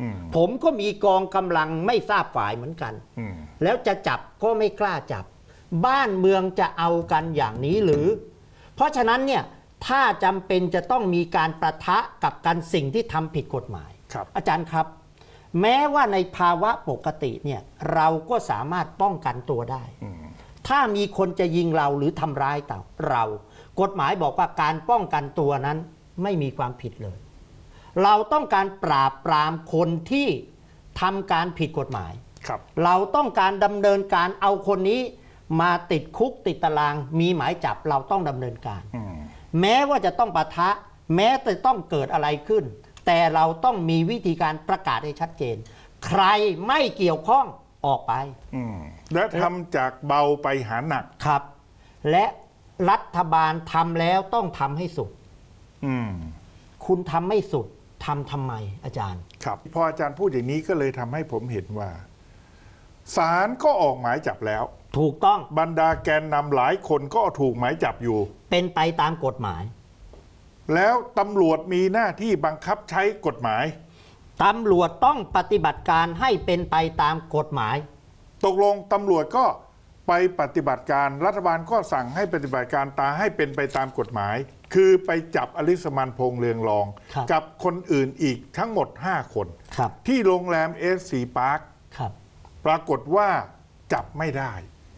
ผมก็มีกองกำลังไม่ทราบฝ่ายเหมือนกันแล้วจะจับก็ไม่กล้าจับบ้านเมืองจะเอากันอย่างนี้หรือ เพราะฉะนั้นเนี่ยถ้าจำเป็นจะต้องมีการปะทะกับกันสิ่งที่ทำผิดกฎหมายอาจารย์ครับแม้ว่าในภาวะปกติเนี่ยเราก็สามารถป้องกันตัวได้ถ้ามีคนจะยิงเราหรือทำร้ายเรากฎหมายบอกว่าการป้องกันตัวนั้นไม่มีความผิดเลยเราต้องการปราบปรามคนที่ทำการผิดกฎหมายเราต้องการดำเนินการเอาคนนี้มาติดคุกติดตารางมีหมายจับเราต้องดำเนินการแม้ว่าจะต้องปะทะแม้จะต้องเกิดอะไรขึ้นแต่เราต้องมีวิธีการประกาศให้ชัดเจนใครไม่เกี่ยวข้องออกไปและทำจากเบาไปหาหนักครับและรัฐบาลทำแล้วต้องทำให้สุดคุณทำไม่สุดทำไมอาจารย์ครับพออาจารย์พูดอย่างนี้ก็เลยทำให้ผมเห็นว่าศาลก็ออกหมายจับแล้วถูกต้องบรรดาแกนนำหลายคนก็ถูกหมายจับอยู่เป็นไปตามกฎหมายแล้วตำรวจมีหน้าที่บังคับใช้กฎหมายตำรวจต้องปฏิบัติการให้เป็นไปตามกฎหมายตกลงตำรวจก็ไปปฏิบัติการรัฐบาลก็สั่งให้ปฏิบัติการตาให้เป็นไปตามกฎหมายคือไปจับอลิสมันพงษ์เรืองรองกับคนอื่นอีกทั้งหมด5 คนที่โรงแรมSC Parkปรากฏว่าจับไม่ได้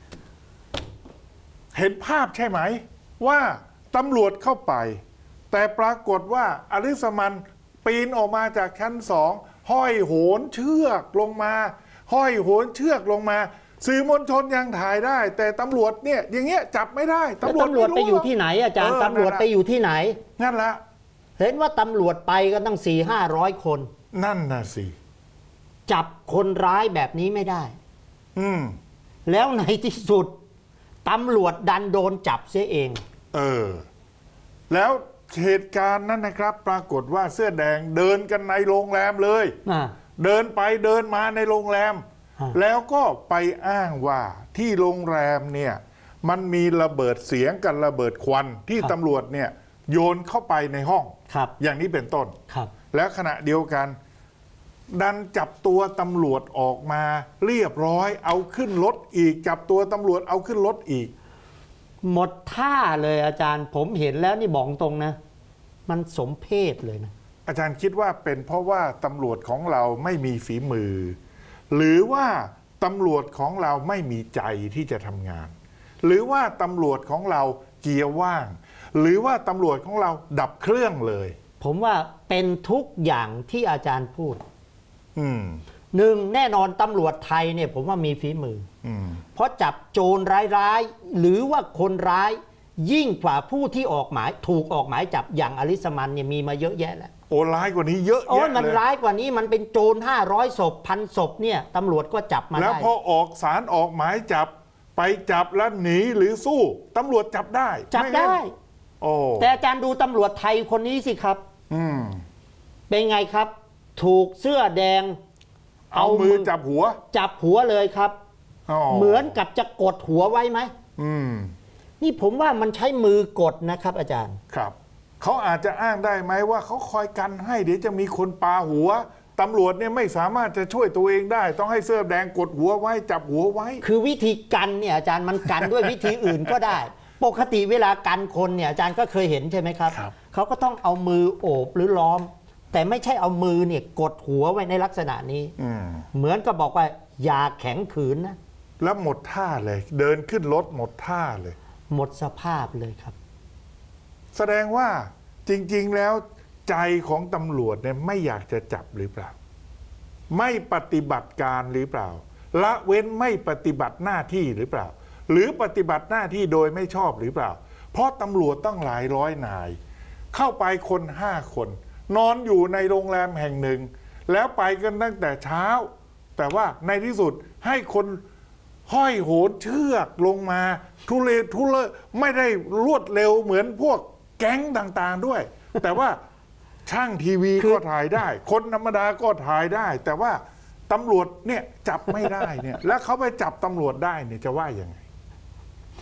เห็นภาพใช่ไหมว่าตำรวจเข้าไปแต่ปรากฏว่าอลิสมันปีนออกมาจากชั้น2ห้อยโหนเชือกลงมาห้อยโหนเชือกลงมาสื่อมวลชนยังถ่ายได้แต่ตำรวจเนี่ยอย่างเงี้ยจับไม่ได้ตำรวจไปอยู่ที่ไหนอาจารย์ตำรวจไปอยู่ที่ไหนนั่นละเห็นว่าตำรวจไปกันตั้ง400-500 คนนั่นน่ะสิจับคนร้ายแบบนี้ไม่ได้แล้วในที่สุดตำรวจดันโดนจับเสียเองแล้วเหตุการณ์นั้นนะครับปรากฏว่าเสื้อแดงเดินกันในโรงแรมเลยเดินไปเดินมาในโรงแรมแล้วก็ไปอ้างว่าที่โรงแรมเนี่ยมันมีระเบิดเสียงกับระเบิดควันที่ตำรวจเนี่ยโยนเข้าไปในห้องอย่างนี้เป็นต้นแล้วขณะเดียวกันดันจับตัวตำรวจออกมาเรียบร้อยเอาขึ้นรถอีกจับตัวตำรวจเอาขึ้นรถอีกหมดท่าเลยอาจารย์ผมเห็นแล้วนี่บอกตรงนะมันสมเพชเลยนะอาจารย์คิดว่าเป็นเพราะว่าตำรวจของเราไม่มีฝีมือหรือว่าตำรวจของเราไม่มีใจที่จะทำงานหรือว่าตำรวจของเราเกียร์ว่างหรือว่าตำรวจของเราดับเครื่องเลยผมว่าเป็นทุกอย่างที่อาจารย์พูดหนึ่งแน่นอนตำรวจไทยเนี่ยผมว่ามีฝีมือเพราะจับโจรร้ายๆหรือว่าคนร้ายยิ่งกว่าผู้ที่ออกหมายถูกออกหมายจับอย่างอลิสมันเนี่ยมีมาเยอะแยะแล้วโอ้ร้ายกว่านี้เยอะแยะเลยมันร้ายกว่านี้มันเป็นโจร500 ศพ1,000 ศพเนี่ยตำรวจก็จับมาได้แล้วพอออกศาลออกหมายจับไปจับแล้วหนีหรือสู้ตำรวจจับได้แต่อาจารย์ดูตำรวจไทยคนนี้สิครับเป็นไงครับถูกเสื้อแดงเอามือจับหัวเลยครับเหมือนกับจะกดหัวไว้ไหมนี่ผมว่ามันใช้มือกดนะครับอาจารย์ครับเขาอาจจะอ้างได้ไหมว่าเขาคอยกันให้เดี๋ยวจะมีคนปาหัวตำรวจเนี่ยไม่สามารถจะช่วยตัวเองได้ต้องให้เสื้อแดงกดหัวไว้จับหัวไว้คือวิธีกันเนี่ยอาจารย์มันกันด้วยวิธีอื่นก็ได้ปกติเวลากันคนเนี่ยอาจารย์ก็เคยเห็นใช่ไหมครับเขาก็ต้องเอามือโอบหรือล้อมแต่ไม่ใช่เอามือเนี่ยกดหัวไว้ในลักษณะนี้เหมือนกับบอกว่าอย่าแข็งขืนนะแล้วหมดท่าเลยเดินขึ้นรถหมดท่าเลยหมดสภาพเลยครับแสดงว่าจริงๆแล้วใจของตำรวจเนี่ยไม่อยากจะจับหรือเปล่าไม่ปฏิบัติการหรือเปล่าละเว้นไม่ปฏิบัติหน้าที่หรือเปล่าหรือปฏิบัติหน้าที่โดยไม่ชอบหรือเปล่าเพราะตำรวจตั้งหลายร้อยนายเข้าไปคน5 คนนอนอยู่ในโรงแรมแห่งหนึ่งแล้วไปกันตั้งแต่เช้าแต่ว่าในที่สุดให้คนห้อยโหนเชือกลงมาทุเรศทุเลศไม่ได้รวดเร็วเหมือนพวกแก๊งต่างๆด้วยแต่ว่าช่างทีวีก็ถ่ายได้คนธรรมดาก็ถ่ายได้แต่ว่าตำรวจเนี่ยจับไม่ได้เนี่ยแล้วเขาไปจับตำรวจได้เนี่ยจะว่ายังไง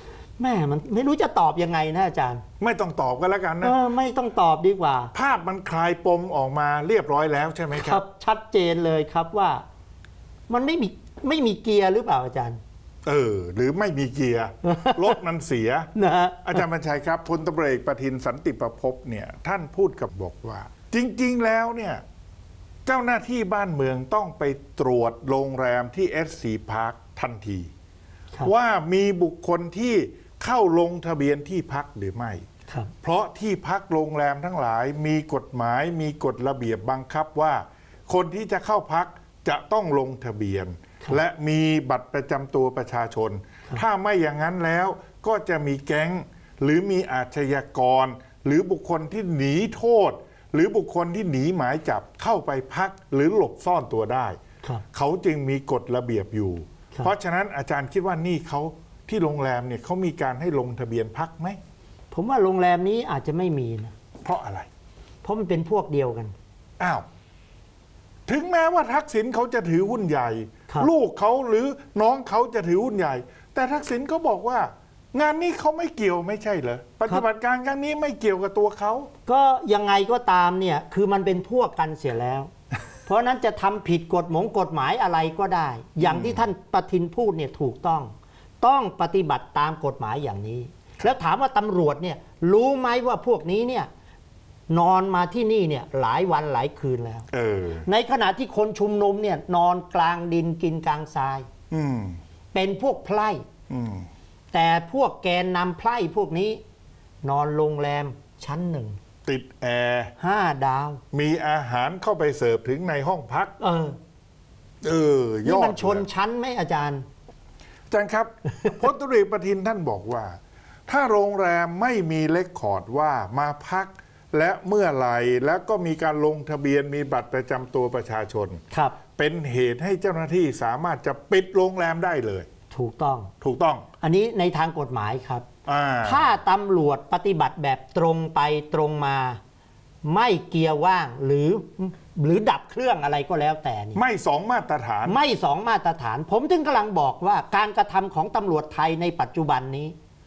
แม่มันไม่รู้จะตอบยังไงนะอาจารย์ไม่ต้องตอบกันแล้วกันนะไม่ต้องตอบดีกว่าภาพมันคลายปมออกมาเรียบร้อยแล้วใช่ไหมครับชัดเจนเลยครับว่ามันไม่มีเกียร์หรือเปล่าอาจารย์หรือไม่มีเกียร์ รถมันเสียนะฮะอาจารย์บรรชัยครับพลตำรวจเอกประทินสันติประพบเนี่ยท่านพูดกับบอกว่า จริงๆแล้วเนี่ยเจ้าหน้าที่บ้านเมืองต้องไปตรวจโรงแรมที่ SC Park ทันทีครับว่ามีบุคคลที่เข้าลงทะเบียนที่พักหรือไม่ครับเพราะที่พักโรงแรมทั้งหลายมีกฎหมายมีกฎระเบียบบังคับว่า คนที่จะเข้าพักจะต้องลงทะเบียน และมีบัตรประจำตัวประชาชน ถ้าไม่อย่างนั้นแล้วก็จะมีแก๊งหรือมีอาชญากร หรือบุคคลที่หนีโทษ หรือบุคคลที่หนีหมายจับเข้าไปพักหรือหลบซ่อนตัวได้ครับเขาจึงมีกฎระเบียบอยู่ครับเพราะฉะนั้นอาจารย์คิดว่านี่เขาที่โรงแรมเนี่ยเขามีการให้ลงทะเบียนพักไหมผมว่าโรงแรมนี้อาจจะไม่มีนะเพราะอะไรเพราะมันเป็นพวกเดียวกันอ้าว ถึงแม้ว่าทักษิณเขาจะถือหุ้นใหญ่ครับลูกเขาหรือน้องเขาจะถือหุ้นใหญ่ แต่ทักษิณก็บอกว่า งานนี้เขาไม่เกี่ยวไม่ใช่เหรอปฏิบัติการครั้งนี้ไม่เกี่ยวกับตัวเขาก็ยังไงก็ตามเนี่ยคือมันเป็นพวกกันเสียแล้ว เพราะนั้นจะทำผิดกฎหมายอะไรก็ได้ อย่างที่ท่านประทินพูดเนี่ยถูกต้องปฏิบัติตามกฎหมายอย่างนี้ แล้วถามว่าตำรวจเนี่ยรู้ไหมว่าพวกนี้เนี่ยนอนมาที่นี่เนี่ยหลายวันหลายคืนแล้ว ในขณะที่คนชุมนุมเนี่ยนอนกลางดินกินกลางทราย เป็นพวกไพร่แต่พวกแกนนำไพร่พวกนี้ นอนโรงแรมชั้นหนึ่งติดแอร์ 5 ดาวมีอาหารเข้าไปเสิร์ฟถึงในห้องพัก ยนี่อดมันชนชั้นไหมอาจารย์อาจารย์ครับ พลตรีประทินท่านบอกว่า ถ้าโรงแรมไม่มีเลคคอร์ดว่ามาพักและเมื่อไหร่แล้วก็มีการลงทะเบียนมีบัตรประจำตัวประชาชนครับเป็นเหตุให้เจ้าหน้าที่สามารถจะปิดโรงแรมได้เลยถูกต้องถูกต้องอันนี้ในทางกฎหมายครับอ่าถ้าตำรวจปฏิบัติแบบตรงไปตรงมา ไม่เกียร์ว่างหรือดับเครื่องอะไรก็แล้วแต่นี่ไม่สองมาตรฐานไม่สองมาตรฐาน ผมถึงกำลังบอกว่าการกระทำของตำรวจไทยในปัจจุบันนี้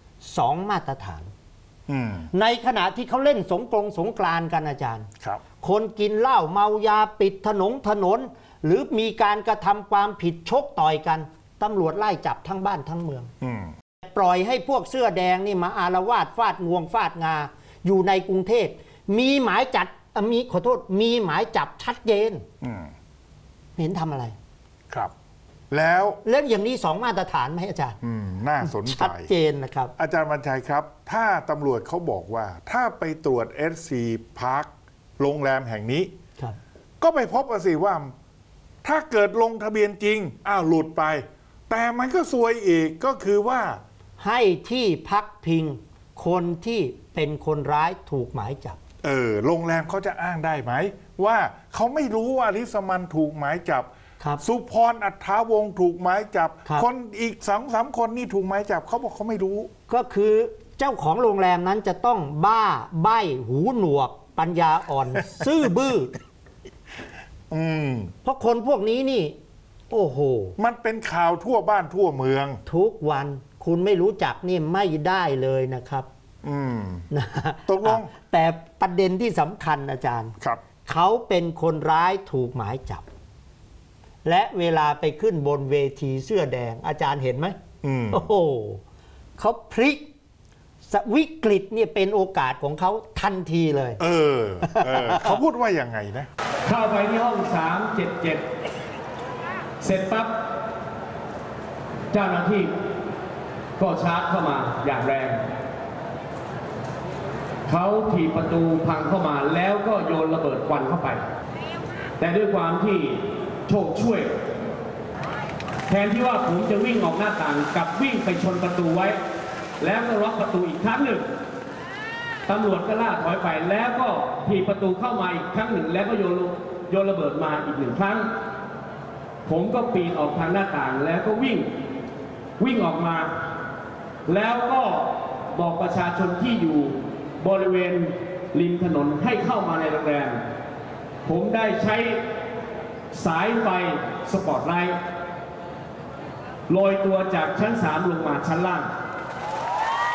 2 มาตรฐาน ในขณะที่เขาเล่นสงกรานต์กันอาจารย์ครับคนกินเหล้าเมายาปิดถนน หรือมีการกระทำความผิดชกต่อยกันตำรวจไล่จับทั้งบ้านทั้งเมือง ปล่อยให้พวกเสื้อแดงนี่มาอาละวาดฟาดงวงฟาดงา อยู่ในกรุงเทพมีหมายหมายจับชัดเจนเห็นทำอะไรครับ แล้วอย่างนี้2 มาตรฐานไหมอาจารย์น่าสนใจชัดเจนนะครับอาจารย์บรรชัยครับ ถ้าตำรวจเขาบอกว่าถ้าไปตรวจ SC Park โรงแรมแห่งนี้ครับก็ไปพบสิว่า ถ้าเกิดลงทะเบียนจริงหลุดไป แต่มันก็ซวยอีกก็คือว่าให้ที่พักพิงคนที่เป็นคนร้ายถูกหมายจับโรงแรมเขาจะอ้างได้ไหม ว่าเขาไม่รู้ว่าอลิสมันถูกหมายจับครับสุพรอัฏฐาวงศ์ถูกหมายจับครับคนอีก2-3 คนนี่ถูกหมายจับเขาบอกเขาไม่รู้ก็คือเจ้าของโรงแรมนั้นจะต้องบ้าใบ้หูหนวก ปัญญาอ่อน ซื่อบื้อเพราะคนพวกนี้นี่ โอ้โหมันเป็นข่าวทั่วบ้านทั่วเมืองทุกวันคุณไม่รู้จักนี่ไม่ได้เลยนะครับนะตกลงแต่ประเด็นที่สำคัญอาจารย์ครับเขาเป็นคนร้ายถูกหมายจับ และเวลาไปขึ้นบนเวทีเสื้อแดงอาจารย์เห็นไหมโอ้โหเขาพลิกวิกฤตเนี่ยเป็นโอกาสของเขาทันทีเลยเขาพูดว่ายังไงนะเข้าไปที่ห้อง 377 เสร็จปั๊บเจ้าหน้าที่ก็ชาร์จเข้ามาอย่างแรง เขาถีบประตูพังเข้ามาแล้วก็โยนระเบิดควันเข้าไป แต่ด้วยความที่โชคช่วย แทนที่ว่าผมจะวิ่งออกหน้าต่างกลับวิ่งไปชนประตูไว้ แล้วก็ล็อกประตูอีกครั้งหนึ่งตำรวจก็ล่าถอยไปแล้วก็ถีบประตูเข้ามาอีกครั้งหนึ่งแล้วก็โยนระเบิดมาอีก1 ครั้งผมก็ปีนออกทางหน้าต่างแล้วก็วิ่งออกมา แล้วก็บอกประชาชนที่อยู่บริเวณริมถนนให้เข้ามาในโรงแรมผมได้ใช้สายไฟสปอตไลท์โรยตัวจากชั้น 3ลงมาชั้นล่าง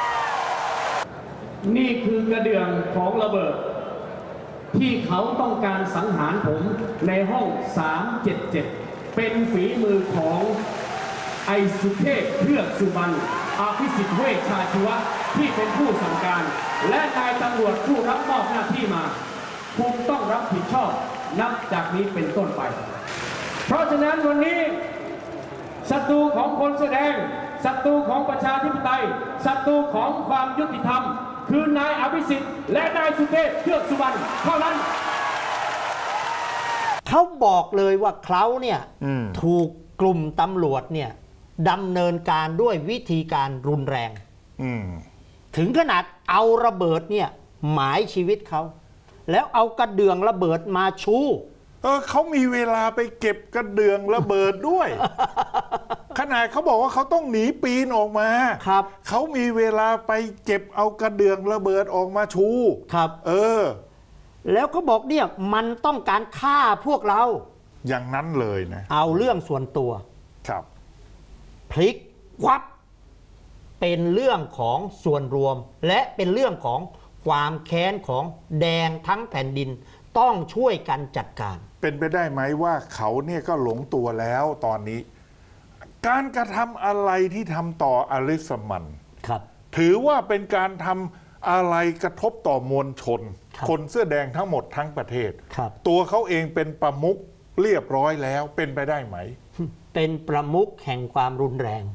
นี่คือกระเดื่องของระเบิดที่เขาต้องการสังหารผมในห้อง 377 เป็นฝีมือของไอสุเทพเทือกสุบรรณอภิสิทธิ์เวชชาชีวะที่เป็นผู้สั่งการและนายตำรวจผู้รับมอบหน้าที่มาคุณต้องรับผิดชอบนับจากนี้เป็นต้นไปเพราะฉะนั้นวันนี้ศัตรูของคนแสอแดงศัตรูของประชาธิปไตยศัตรูของความยุติธรรมคือนายอภิสิทธิ์และนายสุเทพเทือกสุบรรณเท่านั้นเขาบอกเลยว่าเขาเนี่ยถูกกลุ่มตำรวจเนี่ยดำเนินการด้วยวิธีการรุนแรงถึงขนาดเอาระเบิดเนี่ยหมายชีวิตเขาแล้วเอากระเดื่องระเบิดมาชูเขามีเวลาไปเก็บกระเดื่องระเบิดด้วย ขนาดเขาบอกว่าเขาต้องหนีปีนออกมาครับเขามีเวลาไปเก็บเอากระเดื่องระเบิดออกมาชูครับแล้วเขาบอกเนี่ยมันต้องการฆ่าพวกเราอย่างนั้นเลยนะเอาเรื่องส่วนตัวครับพลิกวับเป็นเรื่องของส่วนรวมและเป็นเรื่องของความแค้นของแดงทั้งแผ่นดินต้องช่วยกันจัดการเป็นไปได้ไหมว่าเขาเนี่ยก็หลงตัวแล้วตอนนี้การกระทำอะไรที่ทำต่ออลิสมันครับถือว่าเป็นการทำอะไรกระทบต่อมวลชน คนเสื้อแดงทั้งหมดทั้งประเทศตัวเขาเองเป็นประมุขเรียบร้อยแล้วเป็นไปได้ไหมเป็นประมุขแห่งความรุนแรง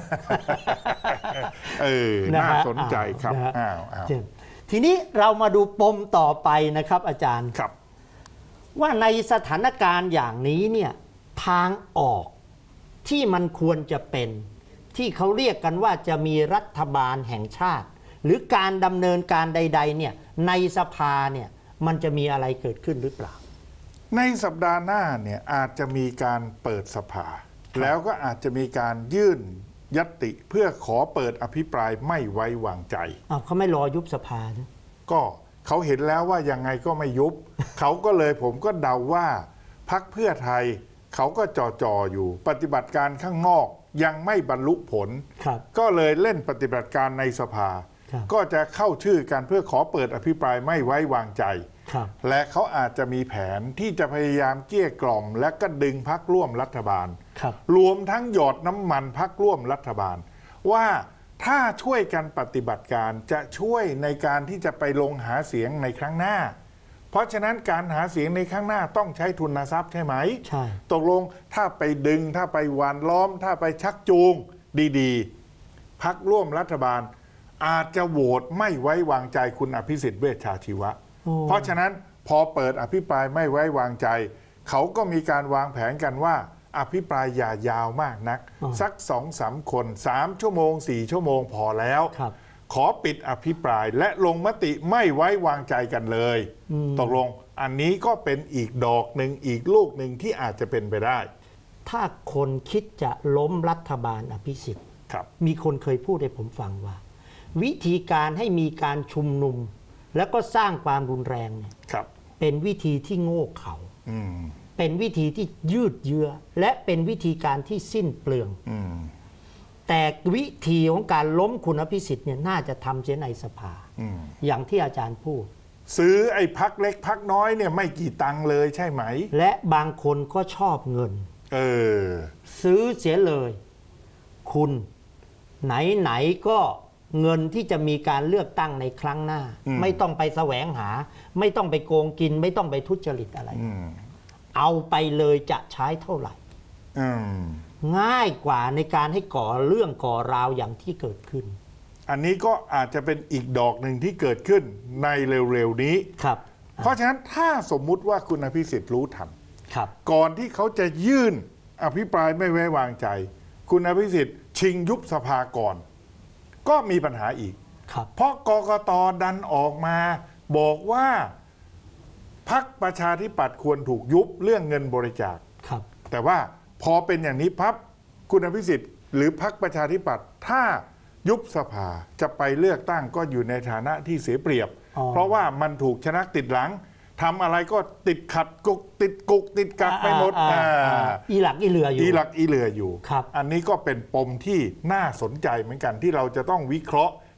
น่าสนใจครับทีนี้เรามาดูปมต่อไปนะครับอาจารย์ครับว่าในสถานการณ์อย่างนี้เนี่ยทางออกที่มันควรจะเป็นที่เขาเรียกกันว่าจะมีรัฐบาลแห่งชาติหรือการดำเนินการใดๆเนี่ยในสภาเนี่ยมันจะมีอะไรเกิดขึ้นหรือเปล่าในสัปดาห์หน้าเนี่ยอาจจะมีการเปิดสภาแล้วก็อาจจะมีการยื่นญัตติเพื่อขอเปิดอภิปรายไม่ไว้วางใจเขาไม่รอยุบสภานะก็เขาเห็นแล้วว่ายังไงก็ไม่ยุบ เขาก็เลยผมก็เดาว่าพรรคเพื่อไทยเขาก็จ่ออยู่ปฏิบัติการข้างนอกยังไม่บรรลุผลก็เลยเล่นปฏิบัติการในสภาก็จะเข้าชื่อกันเพื่อขอเปิดอภิปรายไม่ไว้วางใจและเขาอาจจะมีแผนที่จะพยายามเกลี้ยกล่อมและก็ดึงพรรคร่วมรัฐบาลรวมทั้งหยอดน้ำมันพรรคร่วมรัฐบาลว่าถ้าช่วยกันปฏิบัติการจะช่วยในการที่จะไปลงหาเสียงในครั้งหน้าเพราะฉะนั้นการหาเสียงในครั้งหน้าต้องใช้ทุนทรัพย์ใช่ไหมใช่ตกลงถ้าไปดึงถ้าไปหว่านล้อมถ้าไปชักจูงดีๆพรรคร่วมรัฐบาลอาจจะโหวตไม่ไว้วางใจคุณอภิสิทธิ์เวชชาชีวะเพราะฉะนั้นพอเปิดอภิปรายไม่ไว้วางใจเขาก็มีการวางแผนกันว่าอภิปรายอย่ายาวมากนักสัก 2-3 คน3 ชั่วโมง4 ชั่วโมงพอแล้วขอปิดอภิปรายและลงมติไม่ไว้วางใจกันเลยตกลงอันนี้ก็เป็นอีกดอกหนึ่งอีกลูกหนึ่งที่อาจจะเป็นไปได้ถ้าคนคิดจะล้มรัฐบาลอภิสิทธิ์มีคนเคยพูดให้ผมฟังว่าวิธีการให้มีการชุมนุมแล้วก็สร้างความรุนแรงเนี่ยเป็นวิธีที่โง่เขลาเป็นวิธีที่ยืดเยื้อและเป็นวิธีการที่สิ้นเปลืองแต่วิธีของการล้มคุณอภิสิทธิ์เนี่ยน่าจะทำเสียในสภาอย่างที่อาจารย์พูดซื้อไอ้พรรคเล็กพรรคน้อยเนี่ยไม่กี่ตังค์เลยใช่ไหมและบางคนก็ชอบเงินซื้อเสียเลยคุณไหนก็เงินที่จะมีการเลือกตั้งในครั้งหน้าไม่ต้องไปแสวงหาไม่ต้องไปโกงกินไม่ต้องไปทุจริตอะไรเอาไปเลยจะใช้เท่าไหร่ง่ายกว่าในการให้ก่อเรื่องก่อราวอย่างที่เกิดขึ้นอันนี้ก็อาจจะเป็นอีกดอกหนึ่งที่เกิดขึ้นในเร็วๆนี้ครับเพราะฉะนั้นถ้าสมมุติว่าคุณอภิสิทธิ์รู้ทันก่อนที่เขาจะยื่นอภิปรายไม่ไว้วางใจคุณอภิสิทธิ์ชิงยุบสภาก่อนก็มีปัญหาอีกเพราะกกต.ดันออกมาบอกว่าพรรคประชาธิปัตย์ควรถูกยุบเรื่องเงินบริจาคแต่ว่าพอเป็นอย่างนี้พับคุณอภิสิทธิ์หรือพรรคประชาธิปัตย์ถ้ายุบสภาจะไปเลือกตั้งก็อยู่ในฐานะที่เสียเปรียบเพราะว่ามันถูกชนะติดหลังทำอะไรก็ติดขัดกุกติดกักไปหมดอีหลักอีเหลืออยู่อันนี้ก็เป็นปมที่น่าสนใจเหมือนกันที่เราจะต้องวิเคราะห์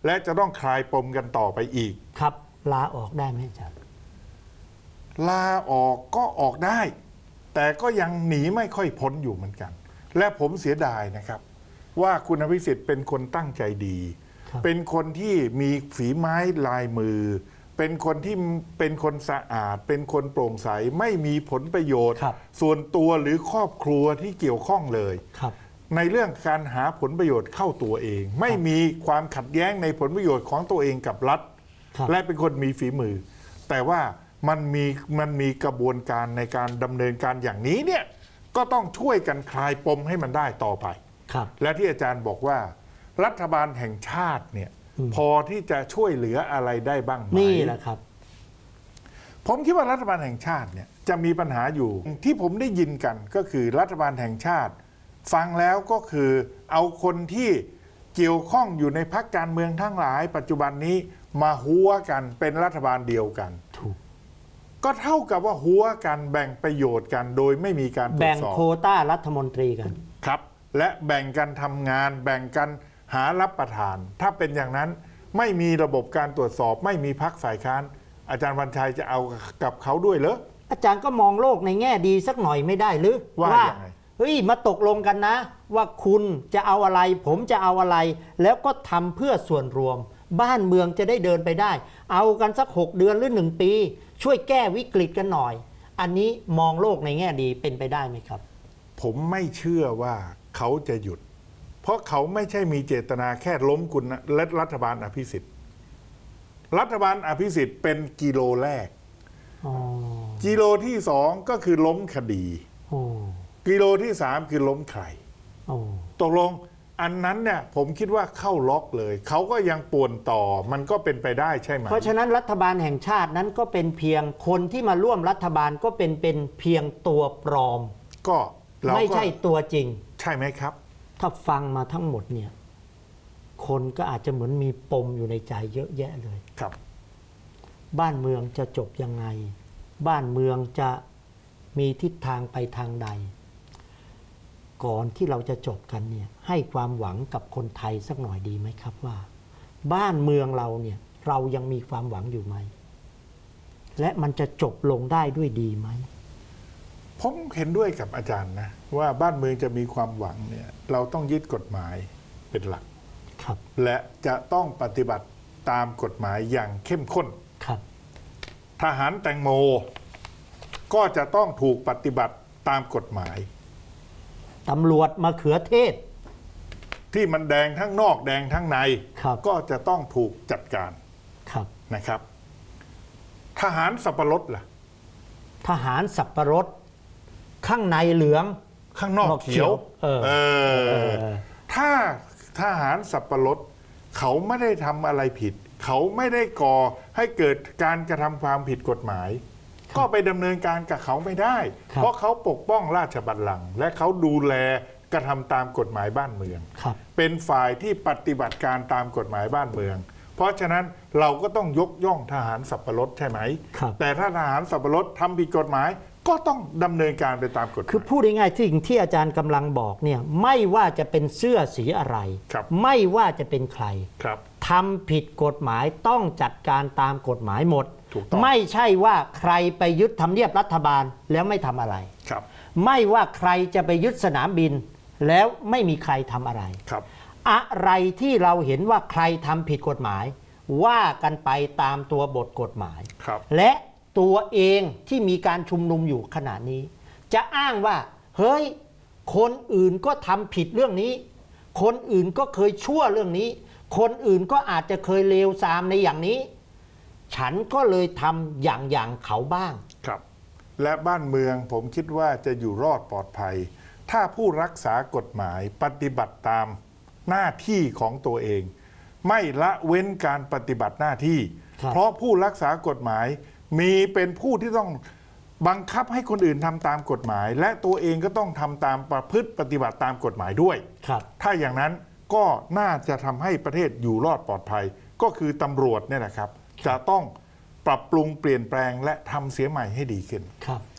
และจะต้องคลายปมกันต่อไปอีกครับลาออกได้ไหมอาจารย์ลาออกก็ออกได้ แต่ก็ยังหนีไม่ค่อยพ้นอยู่เหมือนกัน และผมเสียดายนะครับ ว่าคุณอภิสิทธิ์เป็นคนตั้งใจดีครับเป็นคนที่มีฝีไม้ลายมือ เป็นคนที่เป็นคนสะอาด เป็นคนโปร่งใสไม่มีผลประโยชน์ครับส่วนตัวหรือครอบครัวที่เกี่ยวข้องเลยครับในเรื่องการหาผลประโยชน์เข้าตัวเอง ไม่มีความขัดแย้งในผลประโยชน์ของตัวเองกับรัฐครับและเป็นคนมีฝีมือ แต่ว่ามันมีกระบวนการในการดำเนินการอย่างนี้เนี่ยก็ต้องช่วยกันคลายปมให้มันได้ต่อไปครับและที่อาจารย์บอกว่า รัฐบาลแห่งชาติเนี่ยพอที่จะช่วยเหลืออะไรได้บ้างไหมนี่แหละครับผมคิดว่ารัฐบาลแห่งชาติเนี่ยจะมีปัญหาอยู่ที่ผมได้ยินกันก็คือรัฐบาลแห่งชาติ ฟังแล้วก็คือเอาคนที่เกี่ยวข้องอยู่ในพรรคการเมืองทั้งหลาย ปัจจุบันนี้มาหัวกันเป็นรัฐบาลเดียวกันถูกก็เท่ากับว่าหัวกันแบ่งประโยชน์กันโดยไม่มีการตรวแบ่จงสอบโควต้ารัฐมนตรีกันครับ และแบ่งกันทำงาน แบ่งกันหารับประทาน ถ้าเป็นอย่างนั้นไม่มีระบบการตรวจสอบ ไม่มีพรรคฝ่ายค้าน อาจารย์วันชัยจะเอากับเขาด้วยเหรออาจารย์ก็มองโลกในแง่ดีสักหน่อยไม่ได้หรือว่ายังไงเฮ้ยมาตกลงกันนะ ว่าคุณจะเอาอะไร ผมจะเอาอะไร แล้วก็ทำเพื่อส่วนรวม บ้านเมืองจะได้เดินไปได้ เอากันสัก6 เดือนหรือ1 ปี ช่วยแก้วิกฤตกันหน่อย อันนี้มองโลกในแง่ดีเป็นไปได้ไหมครับผมไม่เชื่อว่าเขาจะหยุด เพราะเขาไม่ใช่มีเจตนาแค่ล้มคุณและรัฐบาลอภิสิทธิ์ รัฐบาลอภิสิทธิ์เป็นกิโลแรกอ๋อกิโลที่สองก็คือล้มคดีโอ้กิโลที่สามคือล้มใครโอ้ตกลงอันนั้นเนี่ยผมคิดว่าเข้าล็อกเลย เขาก็ยังป่วนต่อมันก็เป็นไปได้ใช่ไหมเพราะฉะนั้นรัฐบาลแห่งชาตินั้นก็เป็นเพียงคนที่มาร่วมรัฐบาลก็เป็นเพียงตัวปลอมก็เราไม่ก็ใช่ตัวจริงใช่ไหมครับถ้าฟังมาทั้งหมดเนี่ย คนก็อาจจะเหมือนมีปมอยู่ในใจเยอะแยะเลยครับบ้านเมืองจะจบยังไง บ้านเมืองจะมีทิศทางไปทางใด ก่อนที่เราจะจบกันเนี่ย ให้ความหวังกับคนไทยสักหน่อยดีไหมครับว่า บ้านเมืองเราเนี่ย เรายังมีความหวังอยู่ไหม และมันจะจบลงได้ด้วยดีไหมผมเห็นด้วยกับอาจารย์นะว่าบ้านเมืองจะมีความหวังเนี่ยเราต้องยึดกฎหมายเป็นหลักครับและจะต้องปฏิบัติตามกฎหมายอย่างเข้มข้นครับทหารแตงโมก็จะต้องถูกปฏิบัติตามกฎหมายตำรวจมะเขือเทศที่มันแดงทั้งนอกแดงทั้งในครับก็จะต้องถูกจัดการครับนะครับ ทหารสับปะรดล่ะทหารสับปะรด ข้างในเหลืองข้างนอกเขียว ถ้าทหารสับปะรดเขาไม่ได้ทำอะไรผิด เขาไม่ได้ก่อให้เกิดการกระทำความผิดกฎหมาย ก็ไปดำเนินการกับเขาไม่ได้ครับเพราะเขาปกป้องราชบัลลังก์และเขาดูแลกระทำตามกฎหมายบ้านเมืองครับเป็นฝ่ายที่ปฏิบัติการตามกฎหมายบ้านเมือง เพราะฉะนั้นเราก็ต้องยกย่องทหารสับปะรดใช่ไหมครับแต่ถ้าทหารสับปะรดทำผิดกฎหมาย ก็ต้องดำเนินการไปตามกฎหมายคือพูดง่ายๆสิ่งที่อาจารย์กำลังบอกเนี่ยไม่ว่าจะเป็นเสื้อสีอะไรครับไม่ว่าจะเป็นใครครับทำผิดกฎหมายต้องจัดการตามกฎหมายหมดถูกต้องไม่ใช่ว่าใครไปยึดทำเนียบรัฐบาลแล้วไม่ทำอะไรครับไม่ว่าใครจะไปยึดสนามบิน แล้วไม่มีใครทำอะไรครับอะไรที่เราเห็นว่าใครทำผิดกฎหมาย ว่ากันไปตามตัวบทกฎหมายครับและตัวเองที่มีการชุมนุมอยู่ขณะนี้ จะอ้างว่าเฮ้ยคนอื่นก็ทำผิดเรื่องนี้ คนอื่นก็เคยชั่วเรื่องนี้ คนอื่นก็อาจจะเคยเลวทรามในอย่างนี้ ฉันก็เลยทำอย่างเขาบ้างครับ และบ้านเมืองผมคิดว่าจะอยู่รอดปลอดภัย ถ้าผู้รักษากฎหมายปฏิบัติตามหน้าที่ของตัวเอง ไม่ละเว้นการปฏิบัติหน้าที่ครับเพราะผู้รักษากฎหมายมีเป็นผู้ที่ต้องบังคับให้คนอื่นทำตามกฎหมาย และตัวเองก็ต้องทำตามประพฤติปฏิบัติตามกฎหมายด้วยครับถ้าอย่างนั้นก็น่าจะทำให้ประเทศอยู่รอดปลอดภัย ก็คือตำรวจเนี่ยนะครับ จะต้องปรับปรุงเปลี่ยนแปลงและทำเสียใหม่ให้ดีขึ้นครับ